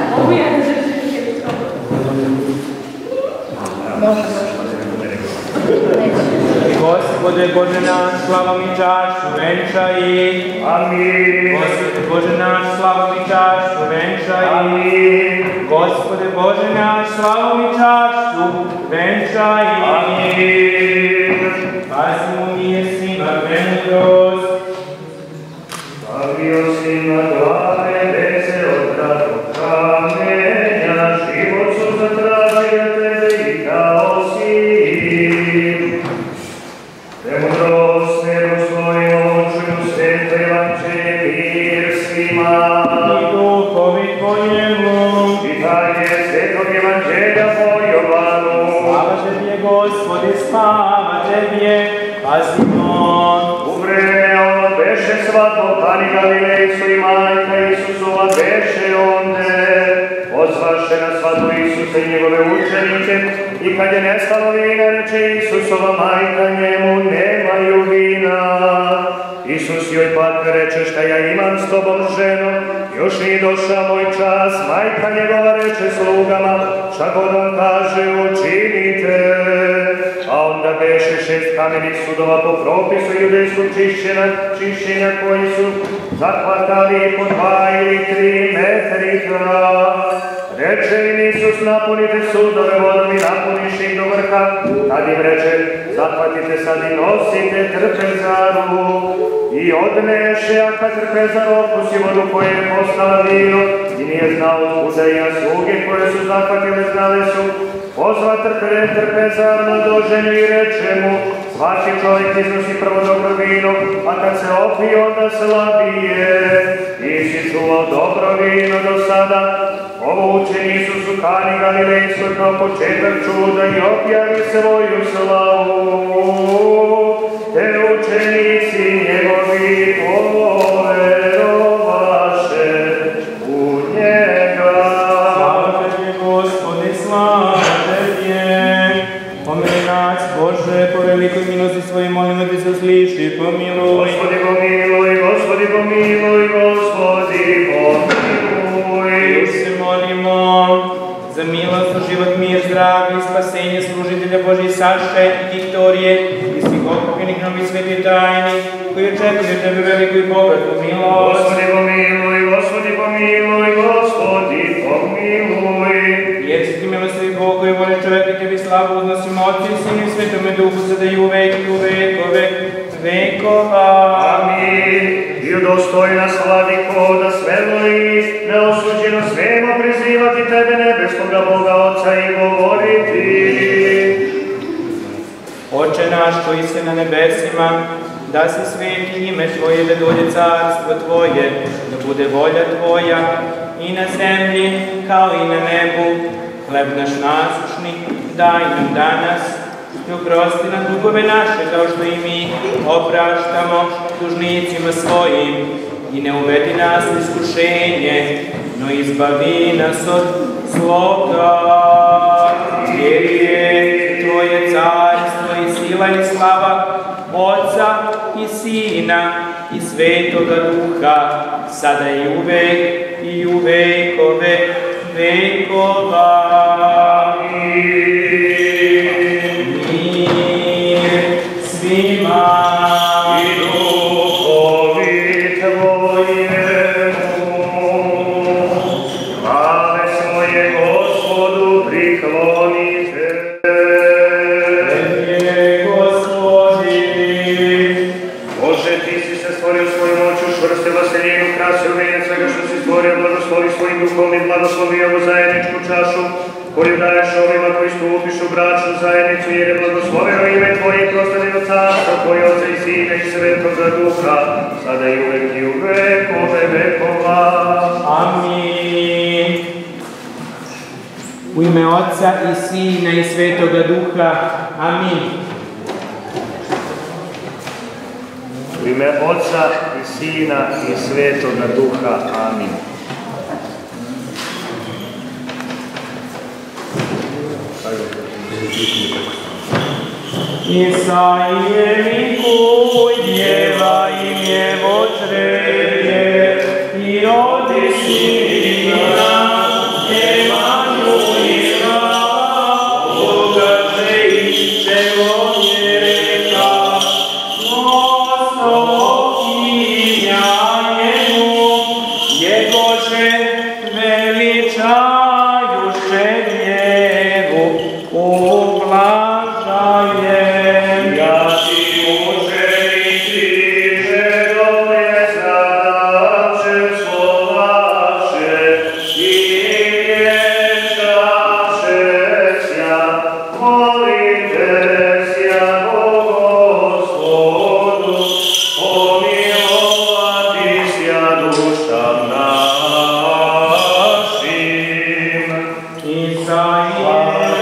Gospode Bože naš, slavom i čašu venčaj. Amin. Gospode Bože naš, slavom i čašu venčaj. Amin. Gospode Bože naš, slavom i čašu venčaj. Amin. Pazimo mir svima mudrost. Stavio si na glave dece od dragog kamenja, život su zatražio tebe i dao si im. Premudrost nebu svojim očuju sveto evanđelje mir svima. I duhovi tvojemu. Čitanje svetog evanđelja po Jovanu. Slava tebi je, Gospode, slava tebi je, pazimo. U vreme ono beše svadbo Kani Galilejcu i majka Isusova beše onde. Pozvaše na svadbu Isusa i njegove učenike i kad je nestalo vina, reče Isusova majka njemu, nemaju vina. Isus joj pak reče, šta ja imam s tobom, ženo, još nije došao moj čas. Majka njegova reče slugama, šta god vam kaže, učinite. A onda beše 6 kamenih sudova po propisu judejskog čišćenja koji su zahvatali po 2 ili 3 metrika. Reče im Isus, napunite sudove vodom i napuniše ih do vrha. Tad im reče, zahvatite sad i nosite trpezaru. I odneše, a kad trpezar okusi vodu koja je postala vino i nije znao otkuda i sluge koje su zahvatile znale su, pozva trpezar na doženju i reče mu, svaki čovjek iznosi prvo dobro vino, a kad se opije onda slabije. I si čuo dobro vino do sada, ovo učeni Isus u Kani Galilejskoj kao početak čuda i objavi svoju slavu. Te učenici njegovi poverovaše u njega. Slava Tebi, Gospodi, slava Tebi. Pomili nas, Bože, po velikoj milosti svojoj molimo Te zasliši, pomiluj. Gospodi pomiluj, Gospodi pomiluj, Gospodi pomiluj. Još se molimo za milost, život, mir, zdravlje i spasenje služitelja Božji Saše i Viktorije i svih okupljenih novi sveti tajni koji očekuju Tebe veliku i bogatu milost. Gospodi pomiluj, Gospodi pomiluj, Gospodi pomiluj. Jesi Ti milostivi Bog koji voli čovjek i Tebi slavu uznosimo Otcu i Sinu i Svetome Duhu sada i uvek i u vekove vekova. Amin. I udostojna Vladiko da smelo i neosuđeno smemo prizivati Tebe nebeskoga Boga Otca i govoriti. Oče naš koji si na nebesima, da se sveti ime Tvoje, da dođe carstvo Tvoje, da bude volja Tvoja i na zemlji kao i na nebu. Hleb naš nasušni daj nam danas i oprosti nam dugove naše kao što i mi opraštamo dužnicima svojim i ne uvedi nas u iskušenje, no izbavi nas od zloga. Jer je Tvoje carstvo i sila i slava Otca i Sina i Svetoga Duha, sada i uvek i u vekove vekova. Mir svima i duhovi Tvojemu. Hvale svoje Gospodu priklonite. Bože, Ti si se stvorio svoju moću, učvrstio vaseljenu, krasio venec svega što si stvorio, blagoslovi svojim duhovnim, blagoslovi ovu zajedničku čašu, koju daješ ovima koji stupiš u bračnu zajednicu, jer je blagosloveno ime Tvoje i proslavljeno carstvo Tvoje, Otca i Sina i Svetoga Duha, sada i uvek i u vekove vekova. Amin. U ime Otca i Sina i Svetoga Duha. Amin. U ime Otca i Sina i Svetoga Duha. Amin. Isaije likuj, djeva im je vočreje, i rodi sina, Emanuila, ukaže išće vojeka, Gospodinja njemu, Jegoše veličajuše djevu, ublažajem. Ja ti mučenici žedobre zadače slovaše i vještaše sja, molite sja o Gospodu, pomilovati sja dušam našim. Isaije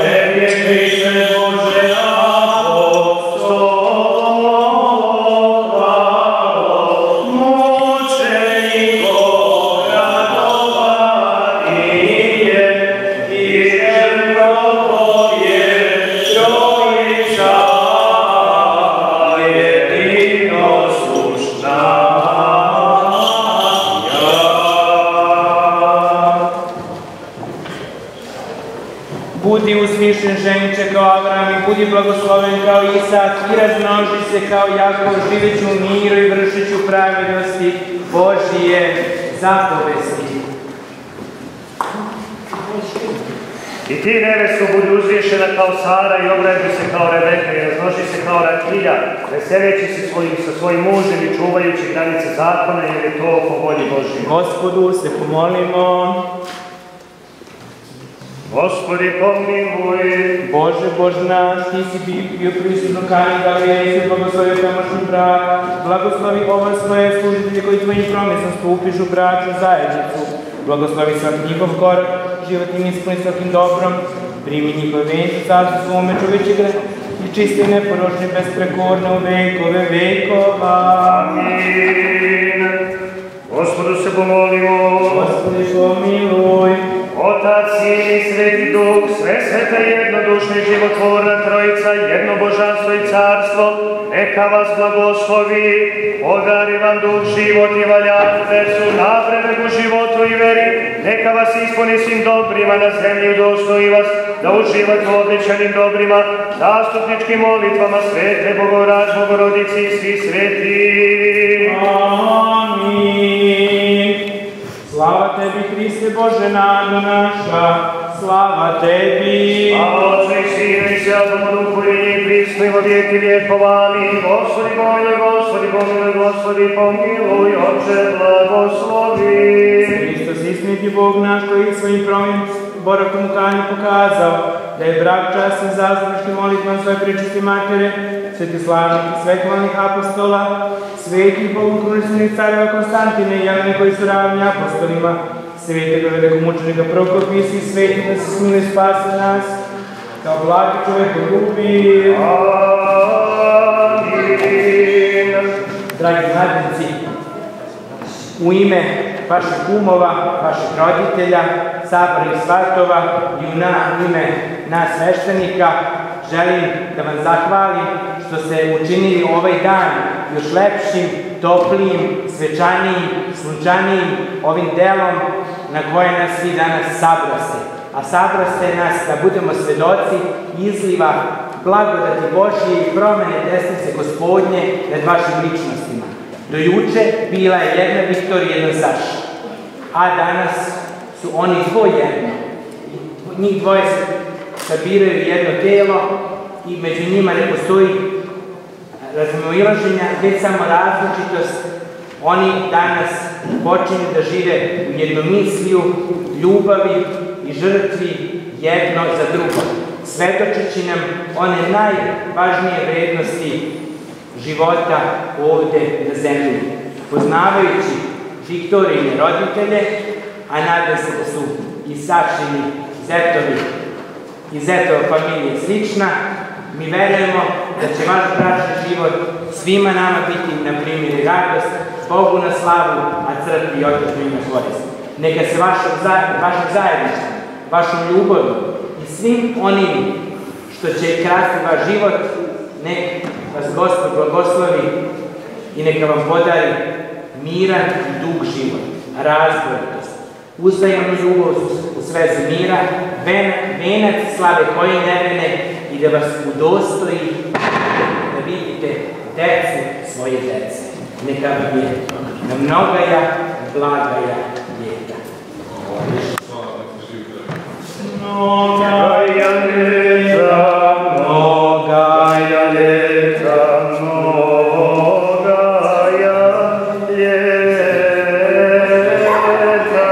budi uzvišen ženiče kao Avram i budi blagosloven kao Isak i razmnoži se kao Jakov, živeću u miru i vršiću pravednosti Božije zapovesti. I ti, nevesto, budi uzvišena kao Sara i obraduj se kao Rebeka i raznoži se kao rakilja, veseleći se sa svojim mužem i čuvajući granice zakona, jer je to po volji Božji. Gospodu se pomolimo. Gospodi, pomiluj. Bože, Bože naš, ti si bio prisutno kandidat i si blagoslovio tamošnji brak. Blagoslovi ovo svoje služitelje koji tvojim promisom stupiš u bračnu zajednicu. Blagoslovi svaki njihov korak, životnim ispuni svakim dobrom. Primi njihov vencu, carstvo svome čuveći ga i čiste i neporočne, besprekorne u vekove vekova. Amin. Gospodu se pomolimo. Gospodi, pomiluj. Otac, Sin i Sveti Duh, sve sveta jednodušna i životvorna Trojica, jedno božanstvo i carstvo, neka vas blagoslovi, podari vam duh, život i valjanu decu, napredak u životu i veri, neka vas ispuni svim dobrima na zemlji i dostoji vas, da uživate u obećanim dobrima, zastupničkim molitvama Svete Bogorodice i svih svetih. Amin. Slava tebi, Hriste Bože, nada naša, slava tebi. Slava Otcu i Sinu i Svetom Duhu i prisno i vo vijeki vjekova. Amin. Gospodi pomiluj, Gospodi pomiluj, Gospodi pomiluj, Oče blagoslovi. Hristos, istiniti Bog naš, koji svojim boravkom u Kanji pokazao da je brak častan zastupničkim molitvom svoje prečiste matere, svetislavnih i svetlovanih apostola, svetih bogokružstvenih careva Konstantine i Jelene koji su ravni apostolima, svetega velikomučenika Prokopija i svetih da se smiluje spasi nas, kao blagi čovjek ljubi. Amin. Dragi mladinci, u ime vaših kumova, vaših roditelja, sabornih svatova i u ime nas sveštenika želim da vam zahvalim što ste učinili ovaj dan još lepšim, toplijim, svečanijim, sunčanijim ovim delom na koje nas svi danas sabraste. A sabraste nas da budemo svedoci izliva blagodati Božje i promene desnice Gospodnje nad vašim ličnostima. Do juče bila je jedna Viktorija i jedan Saša, a danas su oni dvojedno. Njih dvoje se sabiraju jedno telo i među njima ne postoji razmimoilaženja, već samo različitost. Oni danas počinju da žive u jednomisliju, ljubavi i žrtvi jedno za drugo, svedočeći nam one najvažnije vrednosti života ovde na zemlji. Poznavajući Viktorijine roditelje, a nadam se da su i Sašini zetovi i zetova familije slična, mi verujemo da će vaš bračni život svima nama biti na primjer i radost, Bogu na slavu, a crkvi i otadžbini na korist. Neka se vašom zajedništvom, vašom ljubavim i svim onim što će krasti vaš život, nek vas Gospod blagoslovi i neka vam podari miran i dug život, razboritost, uzajamnu ljubav u svezi mira, venac slave koji nevene i da vas udostoji da vidite decu svoje dece. Neka vam je na mnogaja, blagaja ljeta. Mnogaja ljeta, mnogaja ljeta, mnogaja ljeta.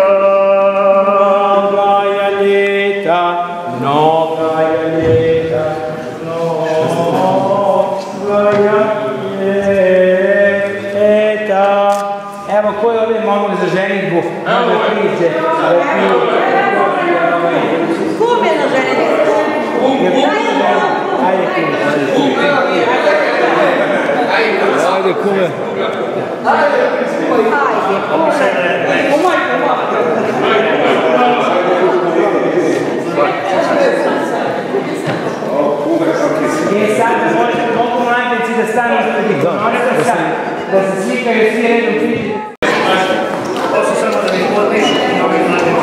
Mnogaja ljeta, mnogaja ljeta, mnogaja ljeta. Evo, ko je ovdje mogu za ženitbu? Možda priđe. Kume na ženitbu. Ajde, kume. Ajde, kume. Ajde, kume. Sad mogu mladnici da stanu da se slikaju svi redom priđe. Ovo su samo da mi podniš i novi mladnici.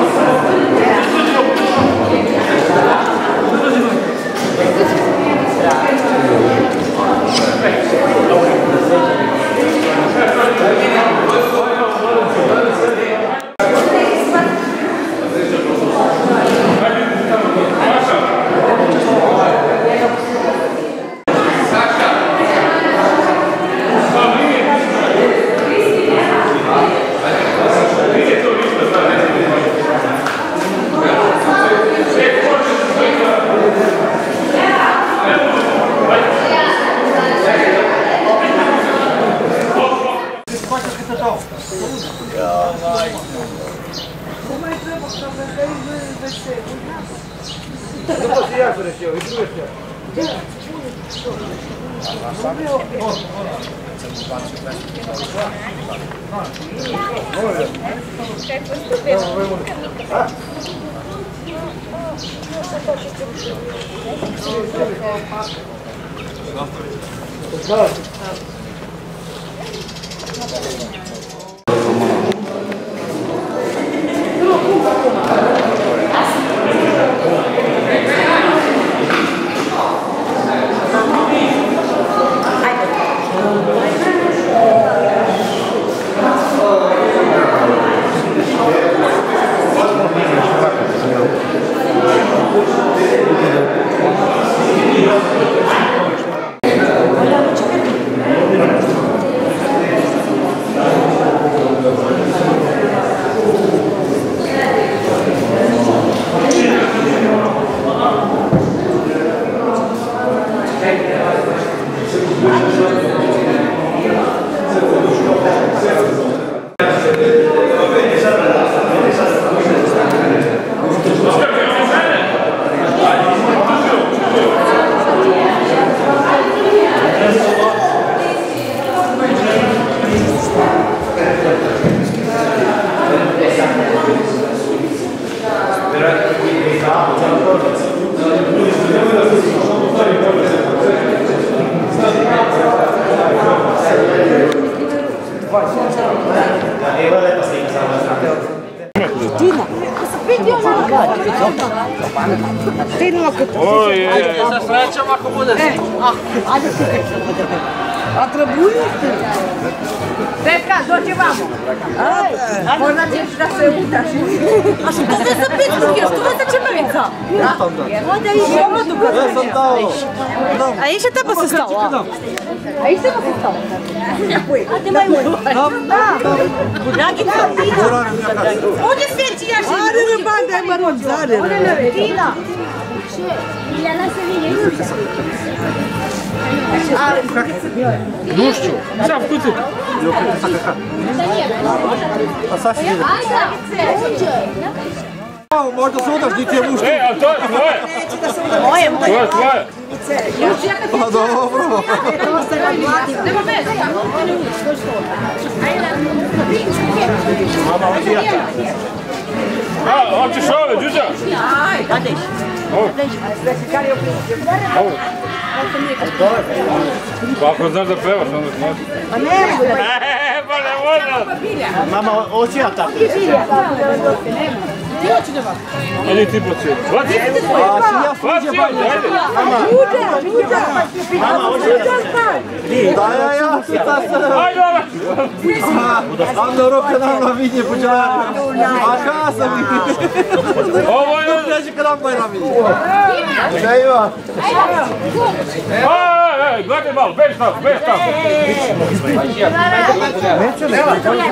Sa srećom ako bude. Ajde se a trebujete? Petka, dođi vamo. Možda ćeš da se utaši. A što ste za pitke? Što je za čemavica? Onda i vodu ga. Ja sam dao. A ište tamo se stalo? A ište tamo se stalo? A te maju. Dragica, Tina. Ovdje sveći ja živim. Ajde ne banda ima rod, zare. Tina. Iljana se vidi. Dušću. Sam kuci. A sad si vidio. Možda se udaš, di ti je mušti. A to je tvoje. Moje. To je tvoje. Pa dobro. Nema veze. A, hoćeš ove, Đuđa? Ajde. Pa ako znaš da pevaš, onda znaš. Pa ne mogu. Pa ne možda. Mama, hoću ja tako. Ajde ti pocijeli. Vaci? Vaci, ajde. Mama, hoću ja tako. Da, ja se ta se. Ajde, Ando roka nama vidje puđara. A kada sam ih? ovo je... Neće kada nam baj nam vidje. Da ima. Ej, gledaj malo, beži tamo, beži tamo. Neće ne.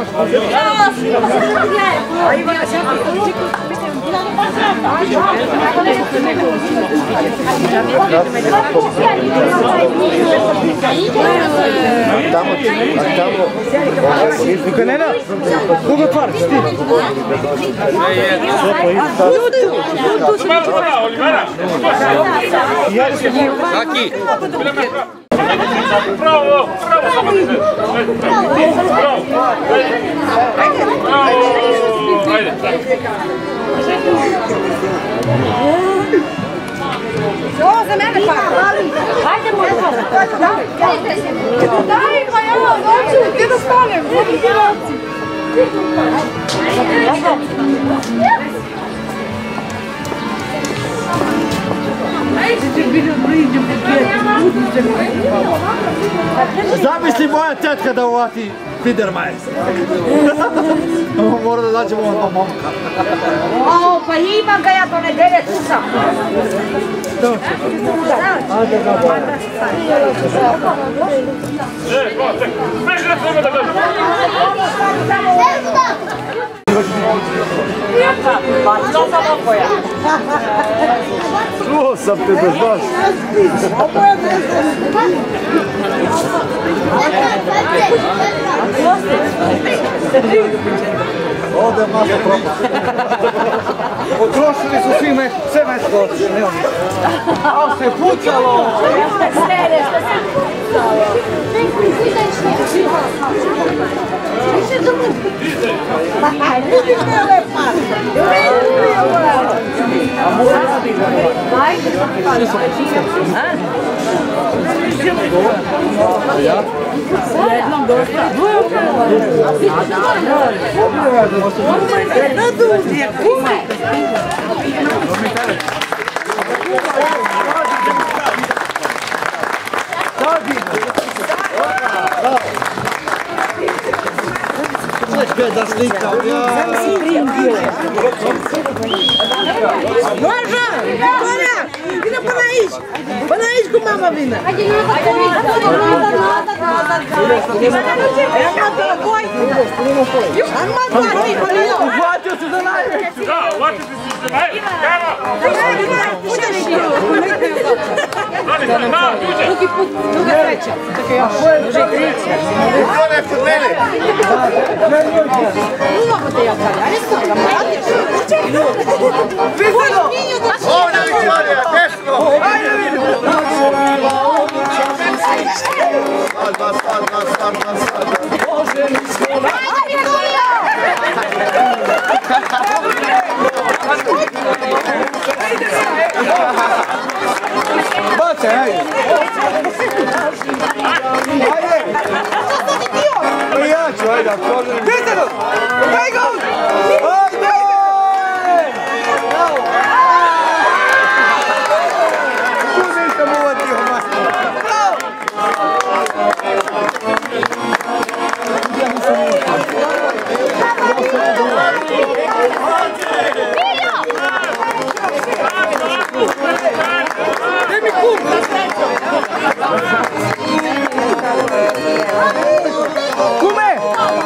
Tamo. Nena, koga tvariš ti? Olivera! Zaki! Bravo, bravo, samo ti se. Bravo. Ajde, Ovo za mene pa. Ajde moj pa. Daj pa ja, noću, gdje da stanem? Budi djelavci. Zamisli moja tetka da uvati Biedermeier. Mora da nađemo ono momka. O, pa imam ga ja do nedelje tu sam. beži na svega da gledam. Čuo sam te da znaš. Ovdje je masa propast. Potrošili su sve mesko. Ali se pucalo. Jednom dosta. Na dužnje, kume! Da slikam, Možda! Viktorija! Ide pa na ićku mama vina! Ajde Uhvatio se za najveću! Da, uhvatio se za najveću! Druga treća. Čekaj još. Druga treća. Ovo je kod mene. Ulogu te ja pravi. Ajde skupa, mladiš. Vidimo! Ovdje Viktorija, desno! Ajde vidimo! Bace, ajde! Ajde! I ja ću, ajde, ako želim. Vidite ga! Daj ga! Ajde! Tu nisam uvatio, majko! Kume!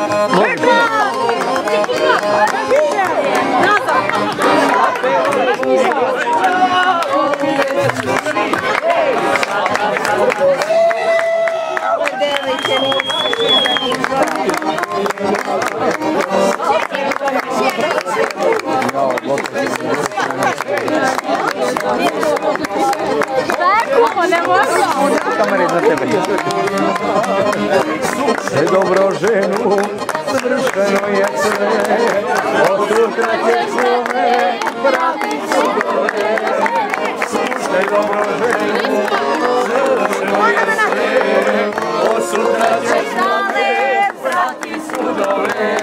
Sve dobro ženu, završeno je sve, od sutra će čume, vrati sudove. Sve dobro ženu, završeno je sve, od sutra će čume, vrati sudove.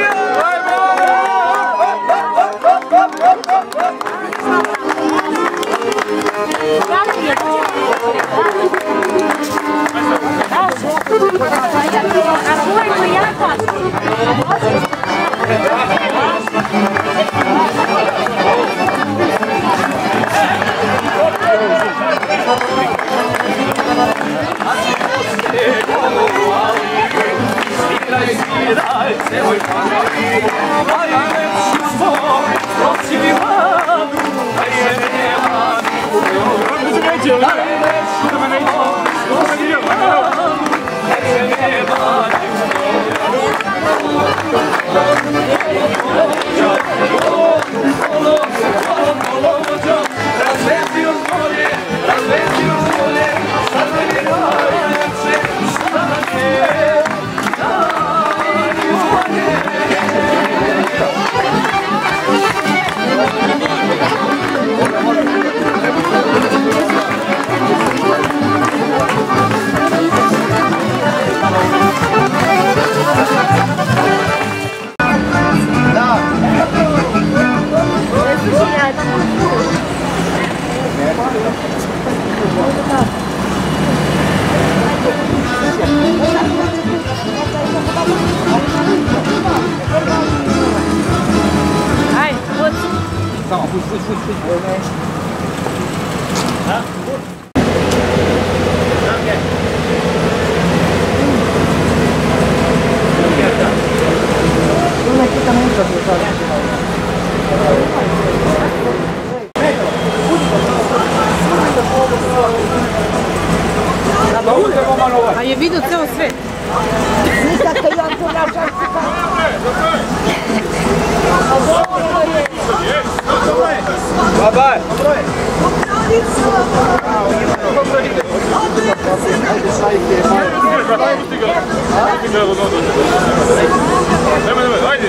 A je vidio ceo svet. Nikako ja tu naša Ajde!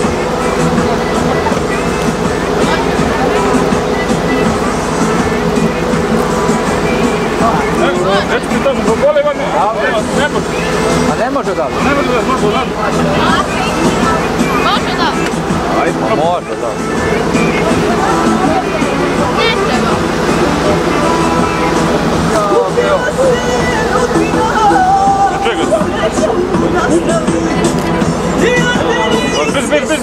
Reći mi to, boli vam ne može. A ne može da li? Ne može da, može da. Može da. Ajde, pa može da. Ne treba. Čekaj. Bez.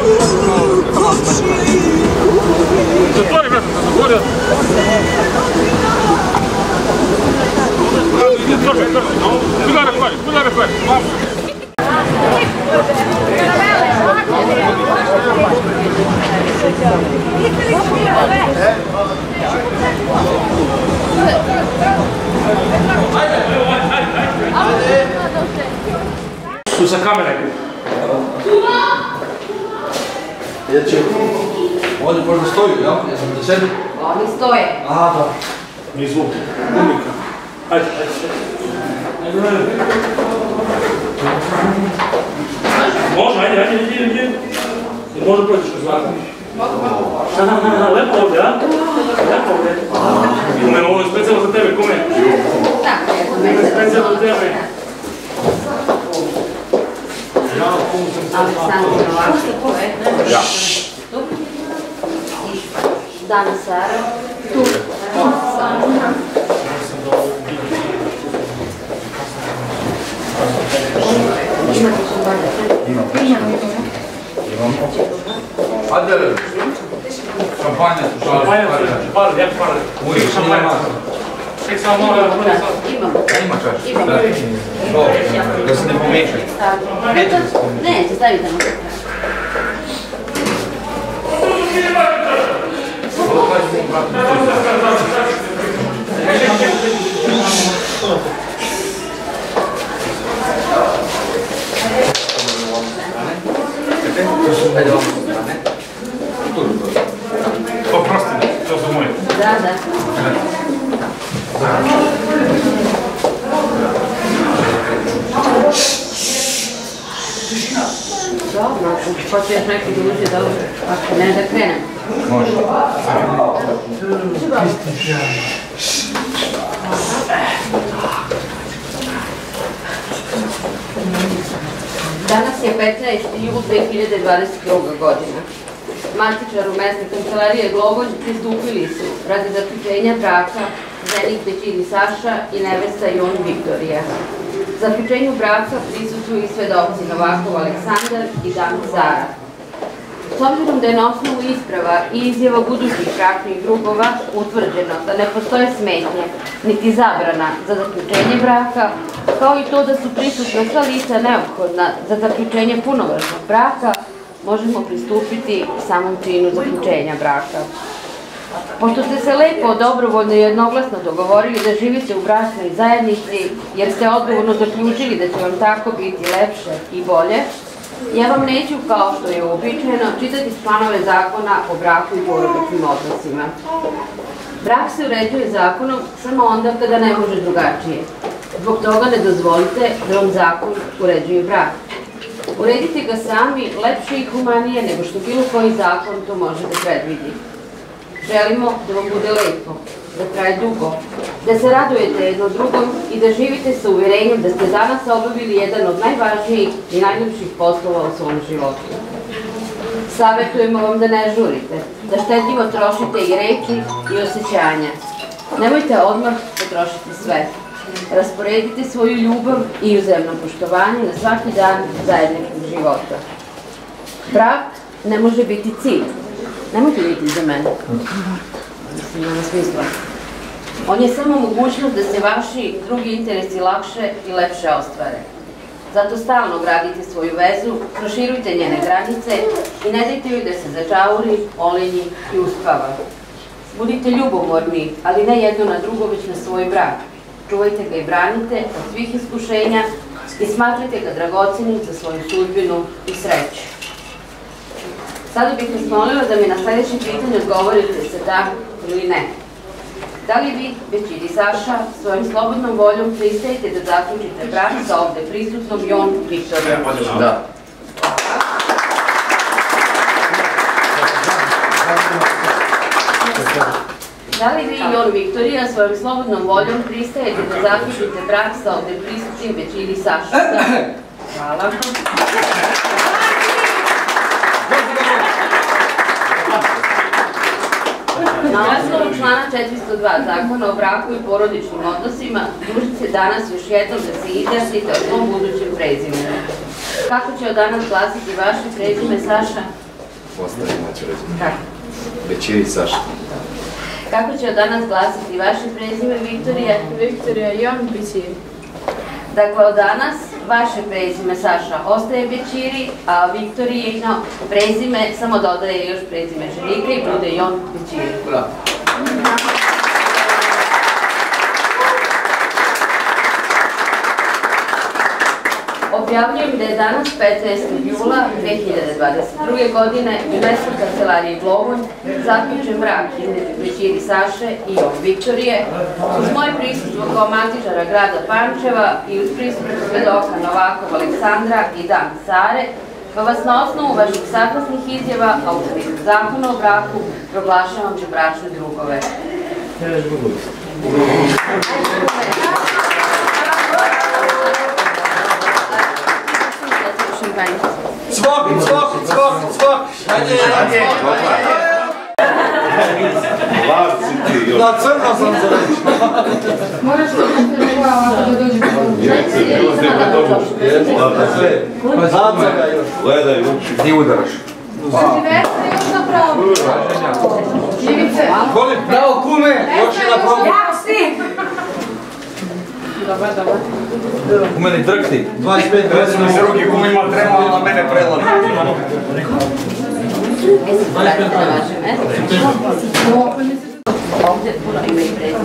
Zatvori, brate, zatvori. Budare pari. Tu sa kamere. Ja će ovdje možda stoju, jel? Ja sam da sedim. Oni stoje. Aha, da. Mi zvuk. Umika. Ajde. Može, ajde. Može prođeš kroz vlak. Lepo ovdje, a? Lepo ovdje. Ovo je specijalno za tebe, kome? Tako je, specijalno za tebe. Aleksandar Novak, Ja. Dana Sara, tu. Ajde, šampanja su šale. Jako pare. Uvijek, šampanja. Tek samo malo, Ima čaš. Da se ne pomiješaj. Neće, stavite na to. Oprosti, to su moje. Da. Dobro, hoću još neki da uđe dobro, ako ne da krenem. Može. Danas je 15. jul 2022. godina. Matičar u mesne kancelarije Glogolj pristupili su radi zaključenja braka ženih Pećini Saša i nevesta Jon Viktorija. Zaključenju braka prisustvuju i svedoci Novakov Aleksandar i Dan Zara. S obzirom da je na osnovu isprava i izjava budućih bračnih drugova utvrđeno da ne postoje smetnje niti zabrana za zaključenje braka, kao i to da su prisutna sva lica neophodna za zaključenje punovažnog braka, možemo pristupiti samom činu zaključenja braka. Pošto ste se lepo, dobrovoljno i jednoglasno dogovorili da živite u bračnoj zajednici, jer ste odgovorno zaključili da će vam tako biti lepše i bolje, ja vam neću, kao što je uobičajeno, čitati članove zakona o braku i porodičnim odnosima. Brak se uređuje zakonom samo onda kada ne može drugačije. Zbog toga ne dozvolite da vam zakon uređuje brak. Uredite ga sami lepše i humanije nego što bilo koji zakon to može da predvidi. Želimo da vam bude lepo, da traje dugo, da se radujete jedno drugom i da živite sa uverenjem da ste danas obavili jedan od najvažnijih i najljepših poslova u svom životu. Savetujemo vam da ne žurite, da štedljivo trošite i reči i osjećanja. Nemojte odmah potrošiti sve. Rasporedite svoju ljubav i uzajamno poštovanje na svaki dan zajedničkog života. Brak ne može biti cilj. Nemojte biti za mene. Mislim, nema smisla. On je samo mogućnost da se vaši drugi interesi lakše i lepše ostvare. Zato stalno gradite svoju vezu, proširujte njene granice i ne dajte joj da se začauri, olenji i uspava. Budite ljubomorni, ali ne jedno na drugo, već na svoj brak. Čuvajte ga i branite od svih iskušenja i smatrajte ga dragocenim za svoju sudbinu i sreću. Sada bih vas molila da mi na sledeće pitanje odgovorite se da ili ne. Da li vi, Bećiri Saša, svojom slobodnom voljom pristajete da zaključite brak sa ovde prisutnom Jon Viktorijom? Da. Da li vi, Jon Viktorija, svojom slobodnom voljom pristajete da zaključite brak sa ovde prisutnim Bećiri Saša? Hvala. Na osnovu člana 402 Zakona o braku i porodičnim odnosima dužni se danas još jednom da se izjasnite o svom budućem prezimenu. Kako će od danas glasiti vaše prezime, Saša? Postavimo ću reći. Kako? Bećiri Saša. Kako će od danas glasiti vaše prezime, Viktorija? Viktorija Jon Bećiri. Dakle, od danas vaše prezime, Saša, ostaje Bećiri, a Viktorijino prezime samo dodaje još prezime ženika i bude Jon Bećiri. Bravo. Objavljujem da je danas 15. jula 2022. godine u mestu kancelarije Globonj zaključen brak između Bećiri Saše i Jon Viktorije uz moje prisustvo kao matičara grada Pančeva i uz prisustvo svedoka Novakov Aleksandra i Dan Sare, pa vas na osnovu vaših saglasnih izjava, a u smislu Zakona o braku, proglašavam za bračne drugove. Cvok! Ajde! Na crno sam se reći. Moraš da se ovako da dođe Gledaj, uči. Ti udaraš. Veste još na probu. Živice. Bravo, kume! Još je na probu. Ja, svi! Dobar. U meni trkti. 25 Recimo se ruki kume ima trema, ali na mene prelazi. Ovdje puno ima i prezime.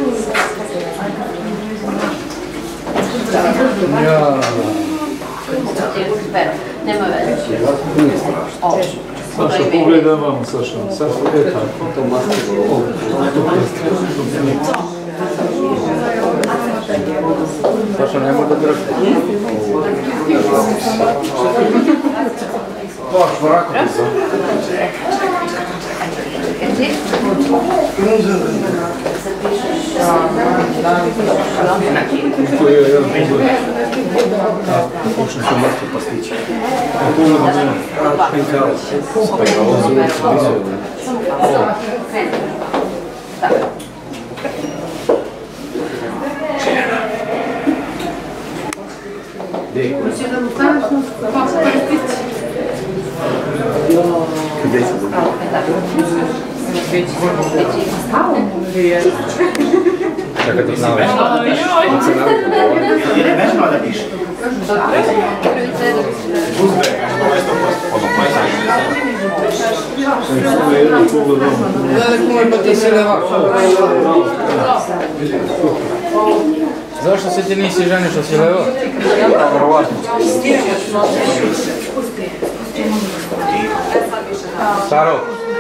Nema veze. Saša, pogledaj vam, Saša. Saša, tako. Saša, nemoj da drži. Baš, vrako ti sam. Počne su mrtvi pastići. Čekaj, to znam već. Jer je vežno da piše. Zašto se ti nisi ženio što si levo? Verovatno. Staro.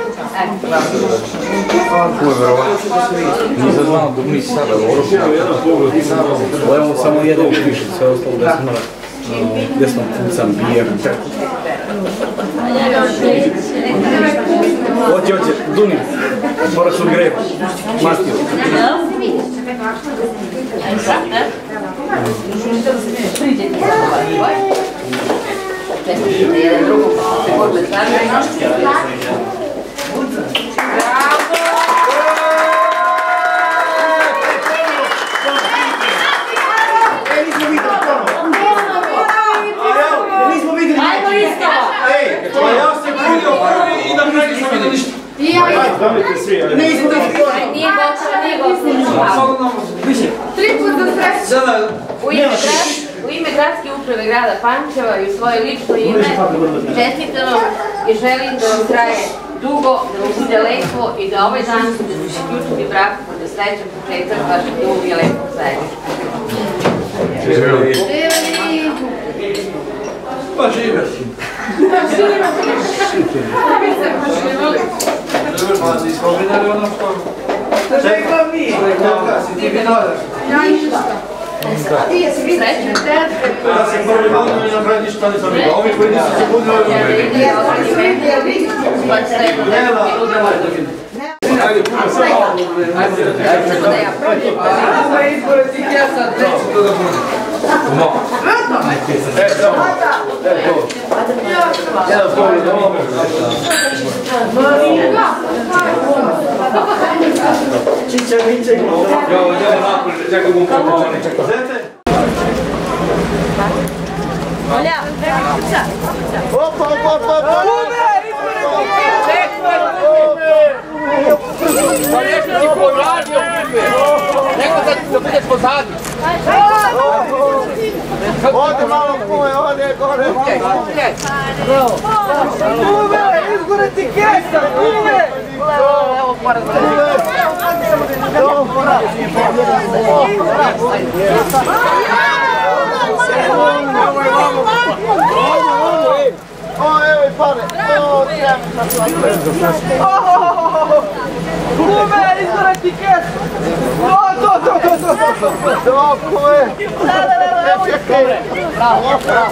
Kuj, verovatno. Nisam znao da mi sada levo samo jedan piše, sve ostalo desno. Desno pucam, bijem. Oće, Dunin. Moraš u grebu. Mastio. Jedan drugom se podle stavljaju. Nije gotovo. Tri puta sreća. U ime Gradske uprave grada Pančeva i u svoje lično ime čestitam vam i želim da vam traje dugo, da vam bude lepo i da ovaj dan da se zaključiti brak bude srećan početak vašeg dugog i lepog zajedništva. Živjeli. Pa živjeli. Živjeli. Živjeli. Živjeli. Čekam mi. Si ti vinodar. Ti jesi srećan tebe. Ja sam prvi godin i na kraju ništa nisam vidio. Ovi koji nisu se budili ovdje. Ajde, puno se malo. Ajde, izbore ti kesa, neću to da bude. Čića, miće, čekaj gum pomoći. Zete? Olha, Opa, opa, opa, opa! Neću ti poradio, neko da budeš pozadi. Ode malo kume, ode gore. Kume, izgore ti kesa, kume! Evo pored. Evo pored. Evo i pare. Kume, izgore ti kesa! To, kume. Čekaj. Bravo, bravo.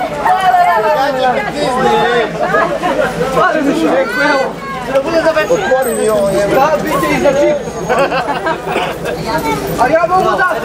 Otvori mi ovo, evo. Da, biće iza čip. A ja mogu dati.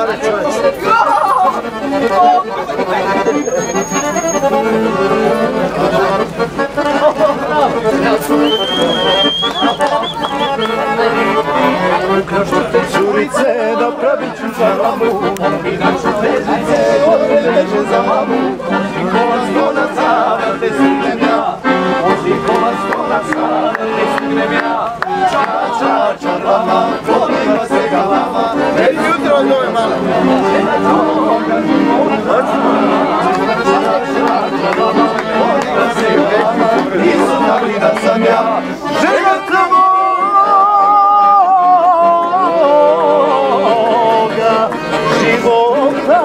Curice da pravit ću čaramu, inače težice odveže za mamu. Žikova stona sada te stignem ja, žikova stona sada te stignem ja. Ča, ča, čarama, podiva se galama. Već jutro od ove male. Podiva se galama, nisu dali da sam ja. Željaka moga života.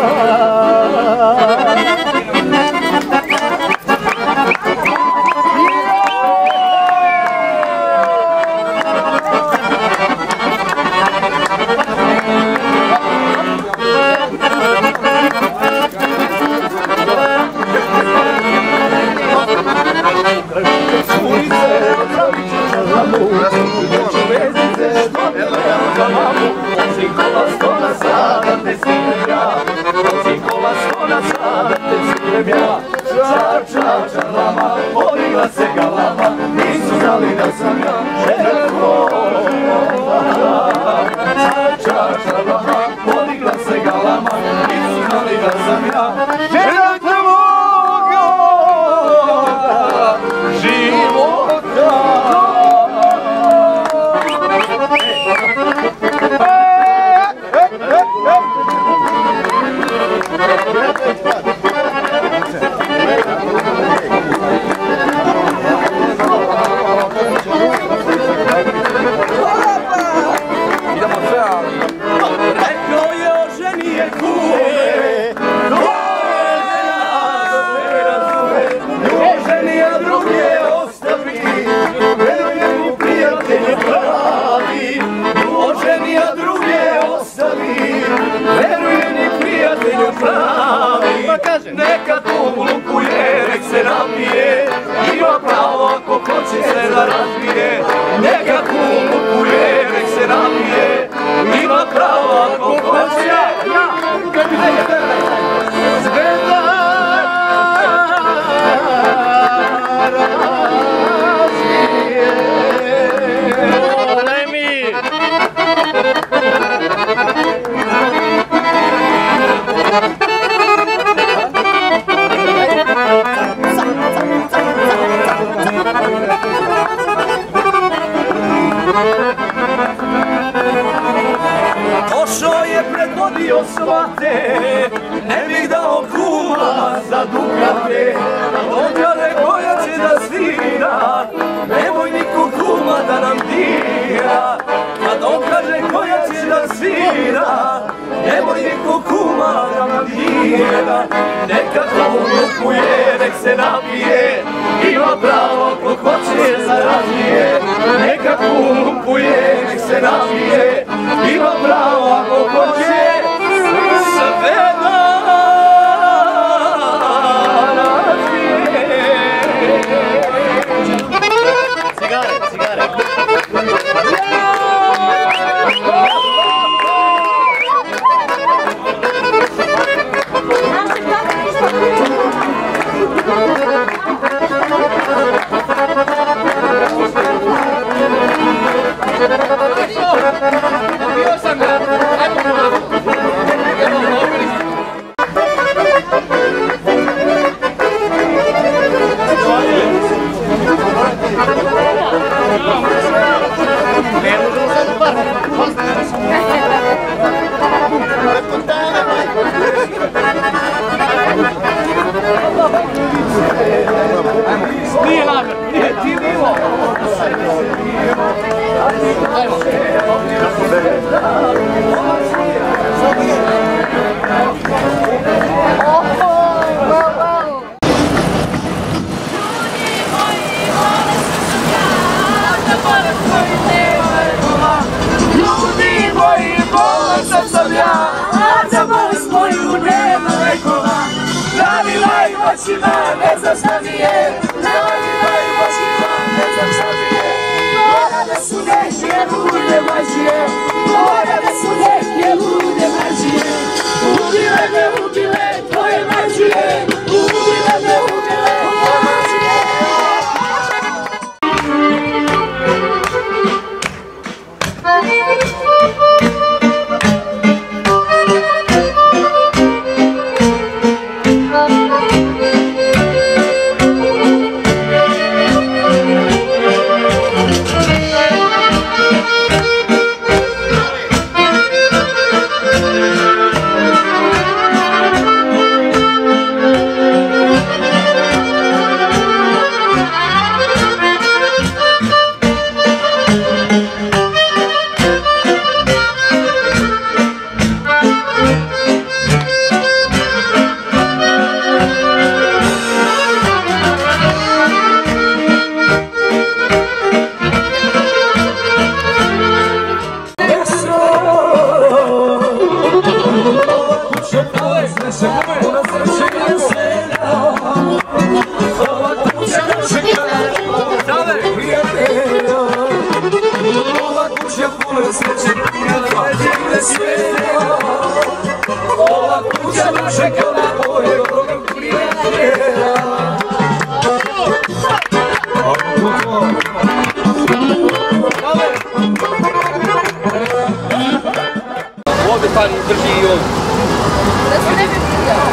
Neka to lupuje, nek se napije, ima pravo ako hoće se da razbije. Neka to lupuje, nek se napije, ima pravo ako hoće. Zvezda razbije. Daj mi! Došao je predvodio svate, ne bih dao kuma za dukate. Odjale koja će da svira, nemoj niko kuma da nam dira. Kad on kaže koja će da svira, nemoj niko kuma da nam dira. Neka to lupuje, nek se napije, ima pravo ko hoće se razvije. neka kupuje, nek se napije, ima pravo ako hoće, sve da razvije. Cigare. Nije lagar, nije ti bilo. Ajmo. Ljudi moji, bolestan sam ja, a za bolest moju nema lekova. Navivaj očima, ne znam šta mi je, navivaj očima, ne znam šta mi je. Mora da su neke lude mađije, mora da su neke lude mađije. Ubile me, tvoje mađije, ubile me, tvoje mađije. Ova kuća dočekala mojeg prijatelja. Ovdje stani, drži i ovdje. Da se ne bi vidjela.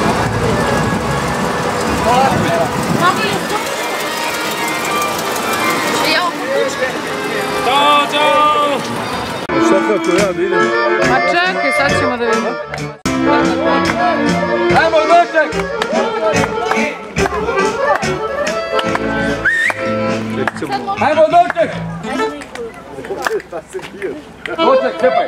Ćao, čao! Šta kako ja da idem? Ma čekaj, sad ćemo da vidimo. Ajmo, doček! Ajmo, doček! Doček, cepaj!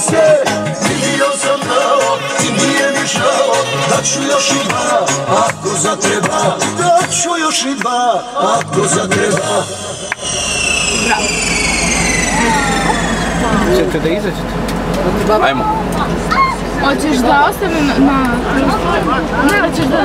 se, vidio sam dao i nije mi žao. Daću još i dva, ako zatreba. Daću još i dva, ako zatreba. Ćete da izađete? Ajmo. Hoćeš da ostavim na... Ne, hoćeš da...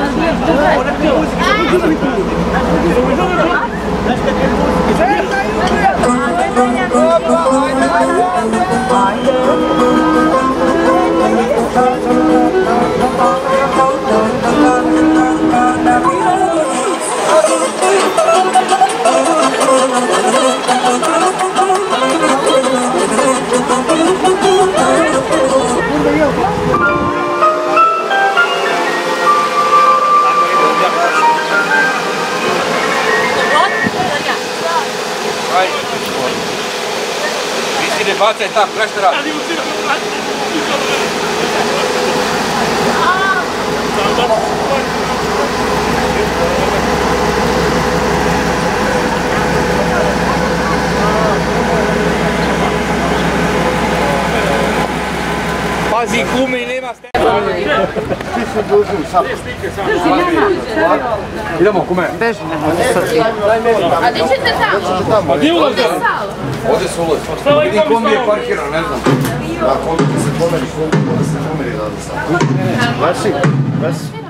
Visi ne bacaj tam, gledaj šta radi. Pazi kume i nema stepa. Ti si dužni sad. Idemo kume. Beži, a gdje ćete tamo? A gdje ulaze? Ovdje se ulaze. Vidim kombi je parkiran, ne znam. Da, kombi se pomeri, kombi se pomeri da sad. Vasi, vasi.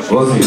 Vozi.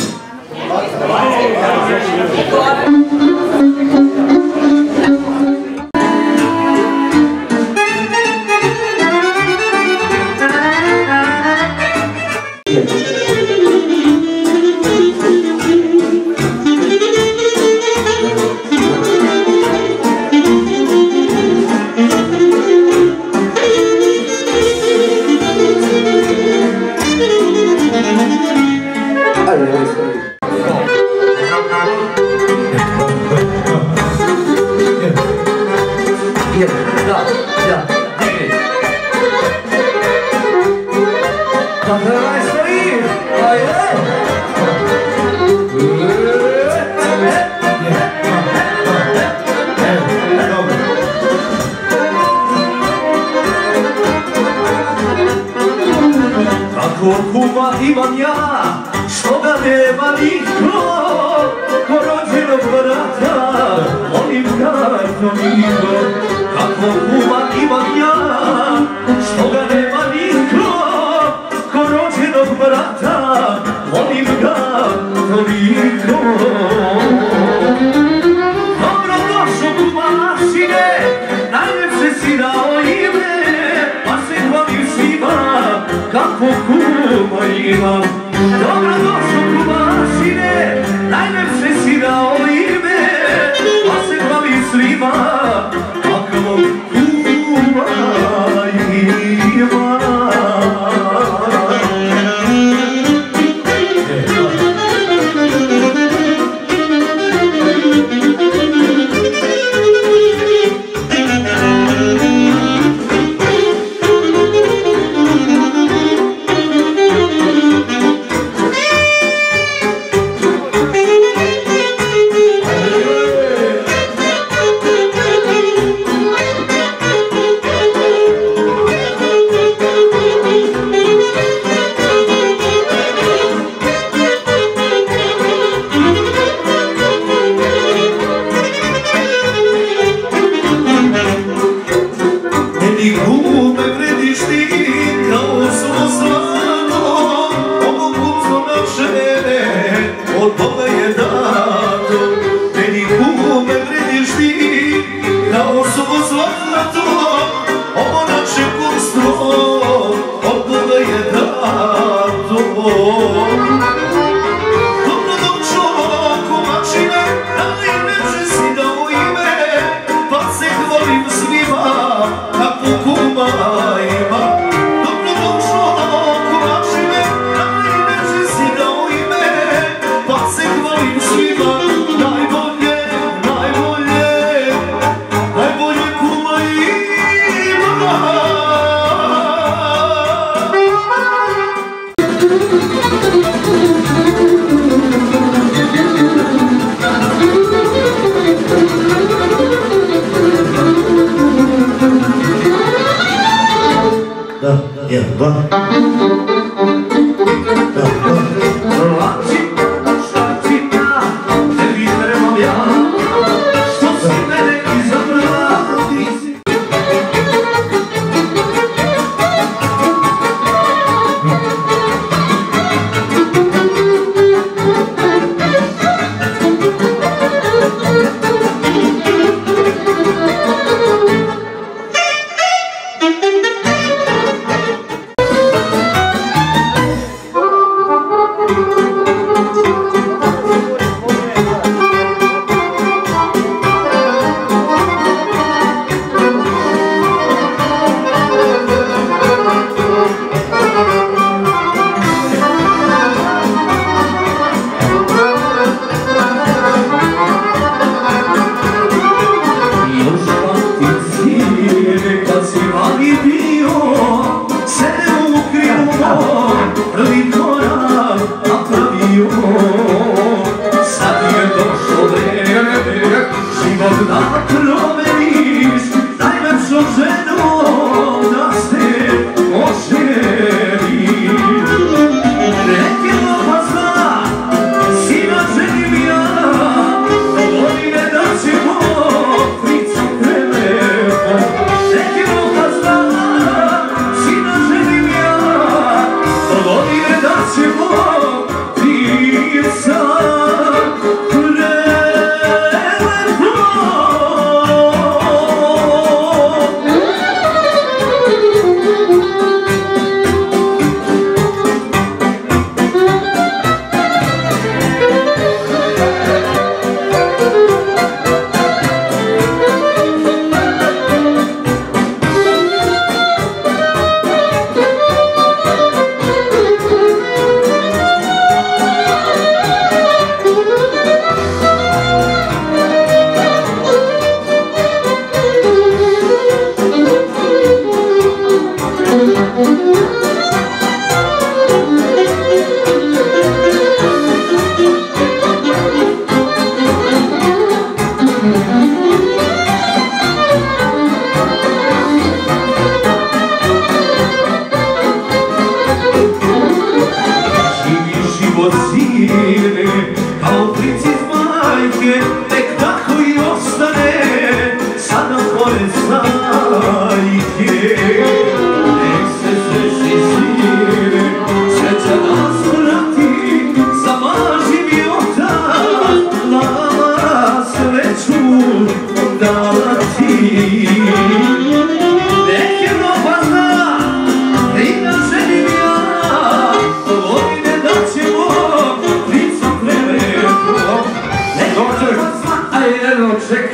Kuma imam ja, što ga nema niko, ko rođenog brata, volim karno niko. Kako kuma imam ja, što ga nema niko, ko rođenog brata, volim karno niko. Dobro došao kumašine, najlepše si dao ime, pa se hvalim svima, kako kuma imam. Dobro došao kumašine, najlepše si dao ime, pa se hvalim svima, kako kuma imam. Ljubav sine, kao princip majke, nek tako i ostane, sada pored sajke. Nek se sreći sine, sreća nas vrati, zamaži mi otak, lava sreću dati. Nek je Evropa zna, i na ženi ja, godine da ćemo priču prelepo. Nek je Evropa zna, a jedno ček.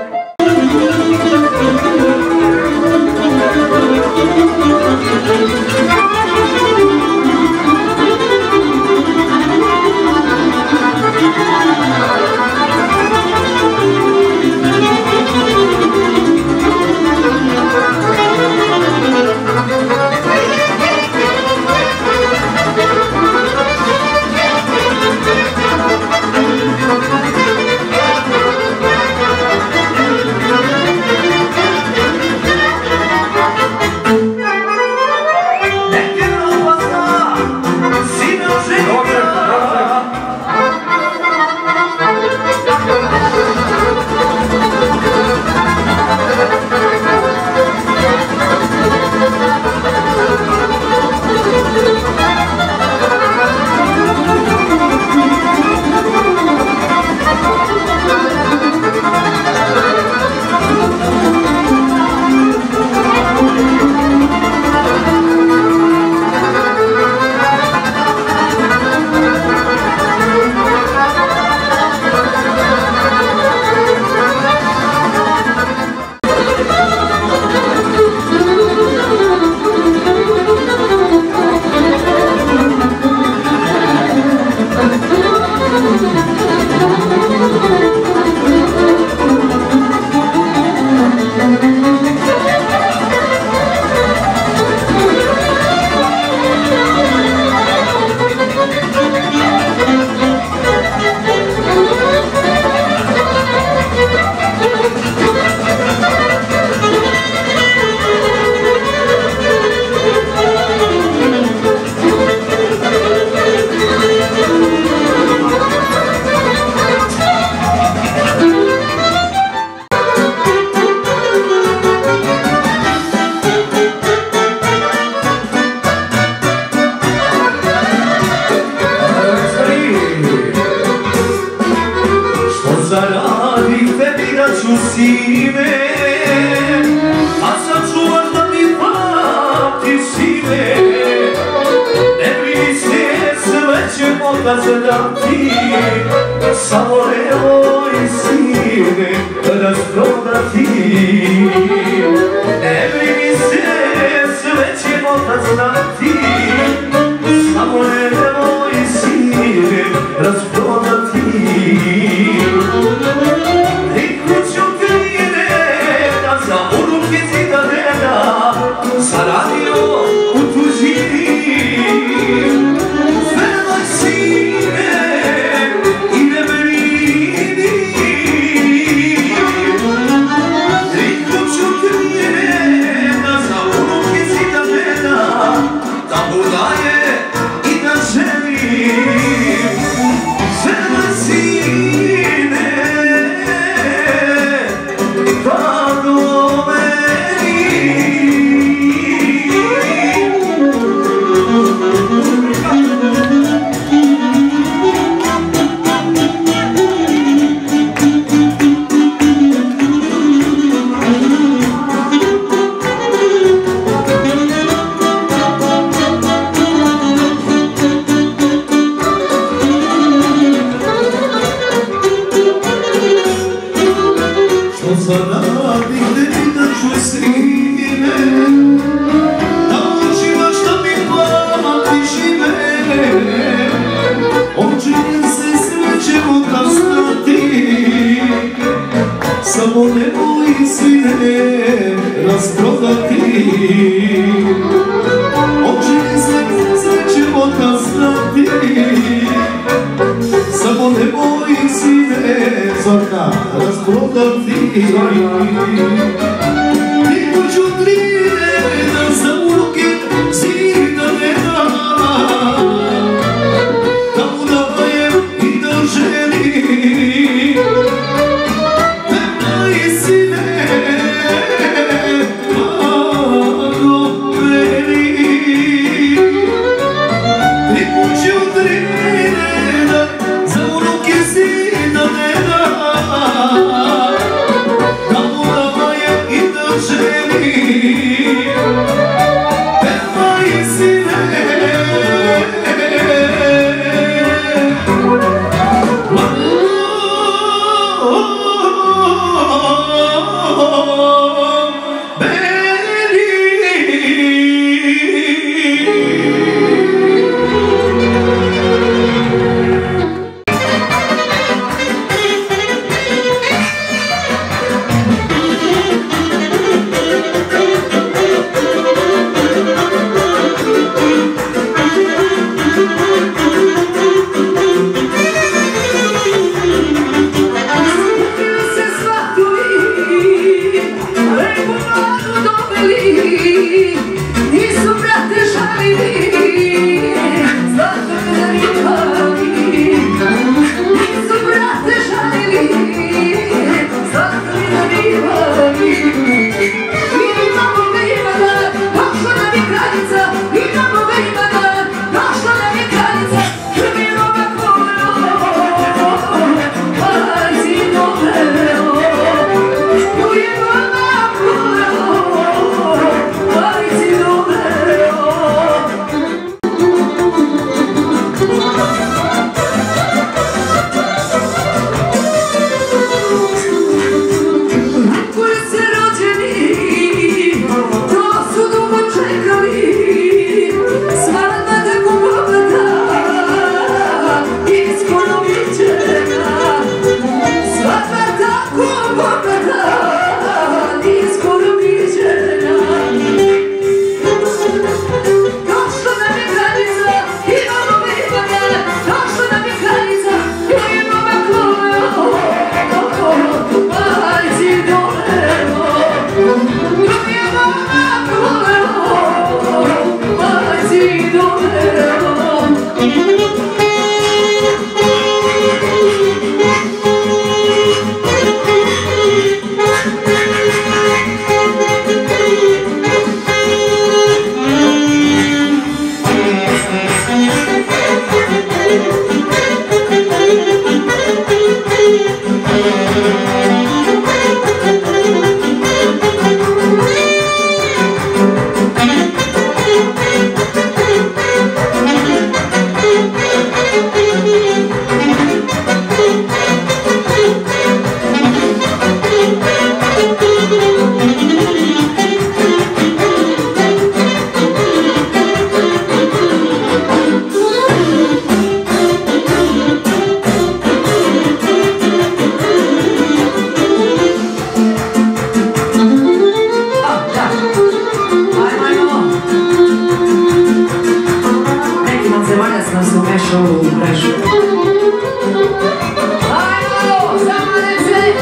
Samo nemoj sine rasprodati, ne brini se, sve ćemo da znati. Samo nemoj sine rasprodati, i kuću krine da za uruke zida deda zaradio u tuđini. Veroj sine, samo nemoj sine rasprodati, oči sve ćemo da znati. Samo nemoj sine Zorka rasprodati, i kuću trine da za uruke zida ne da, da mu razumeš ovu mrežu. Ajmo, zamane se!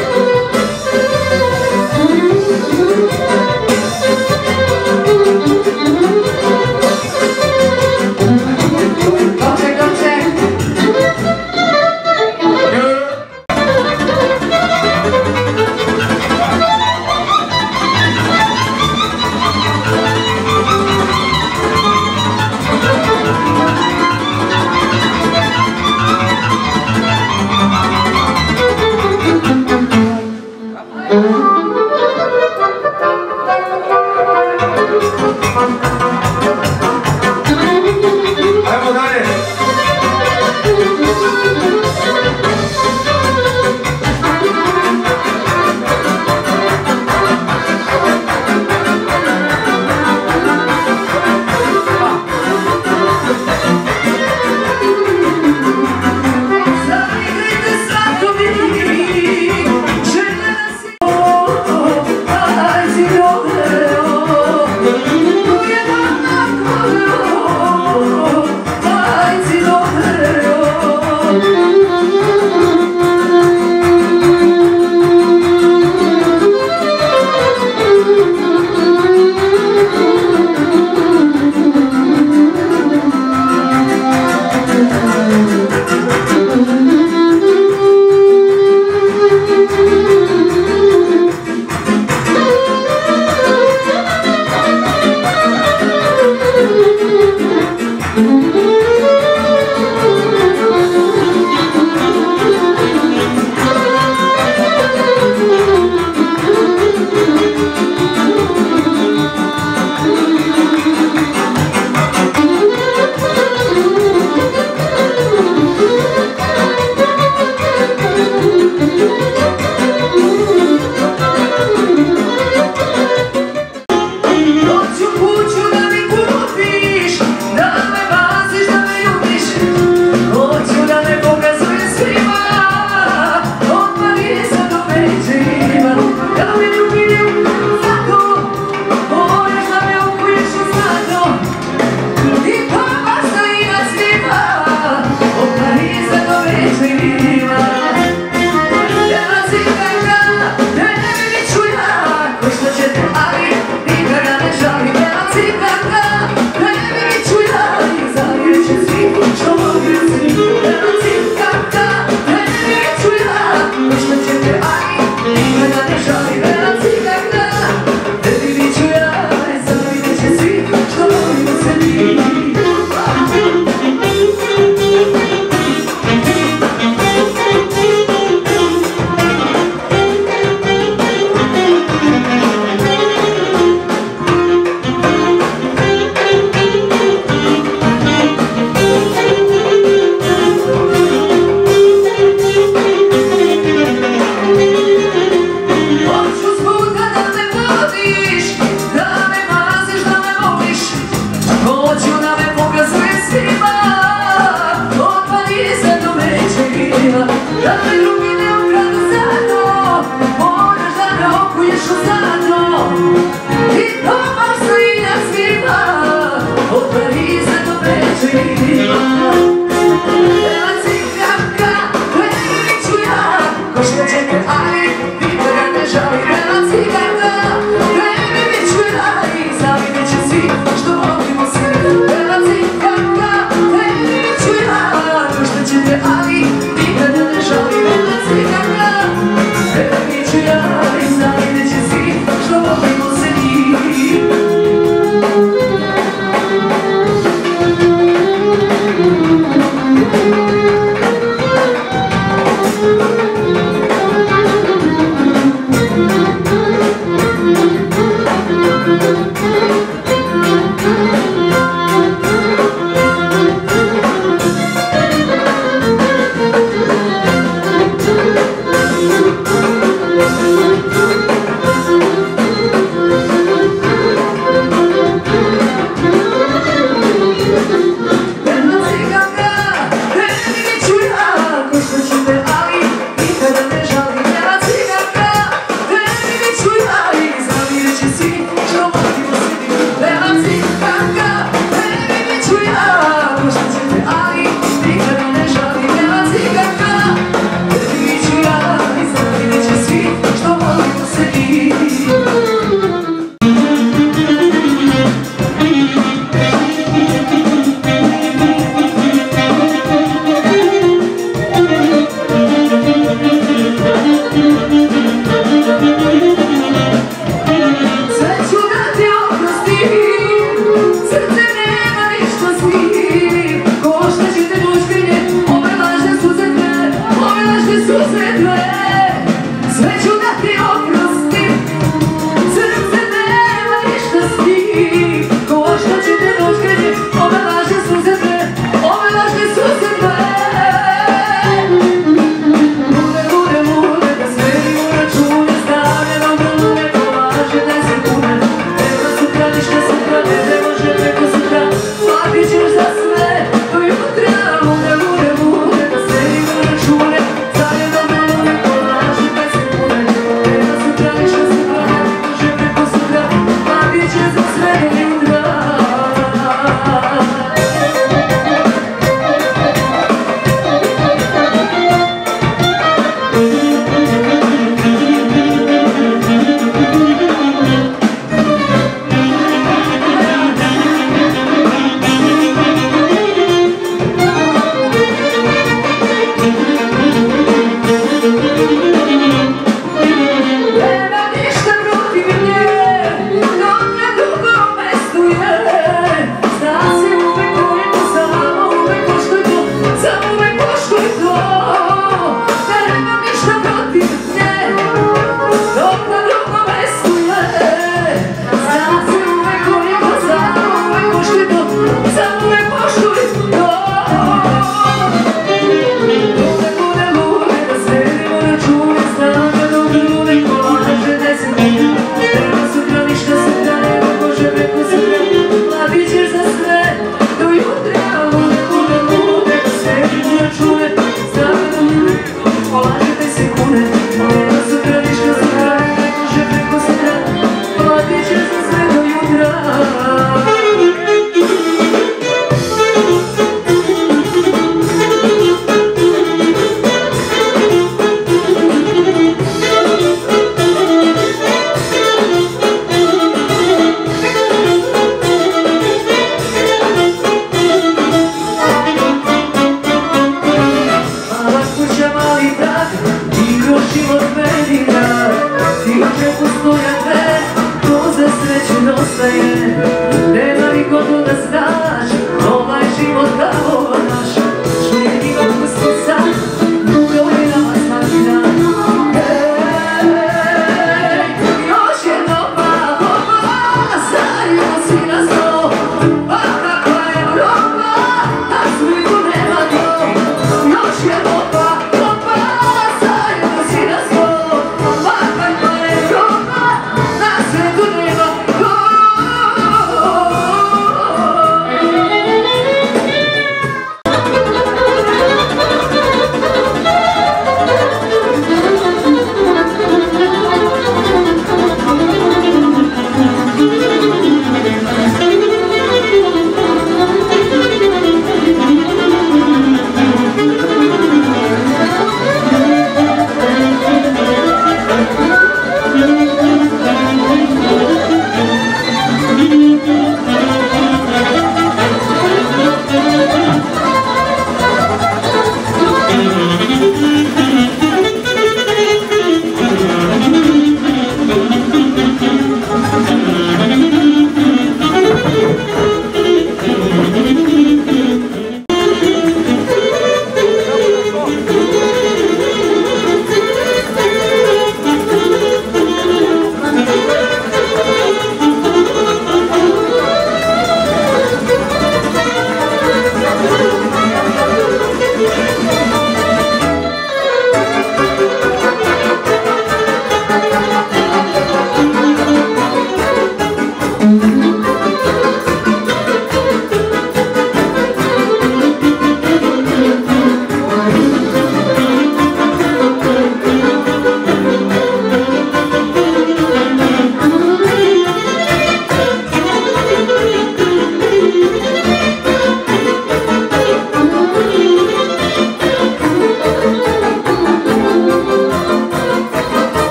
Ali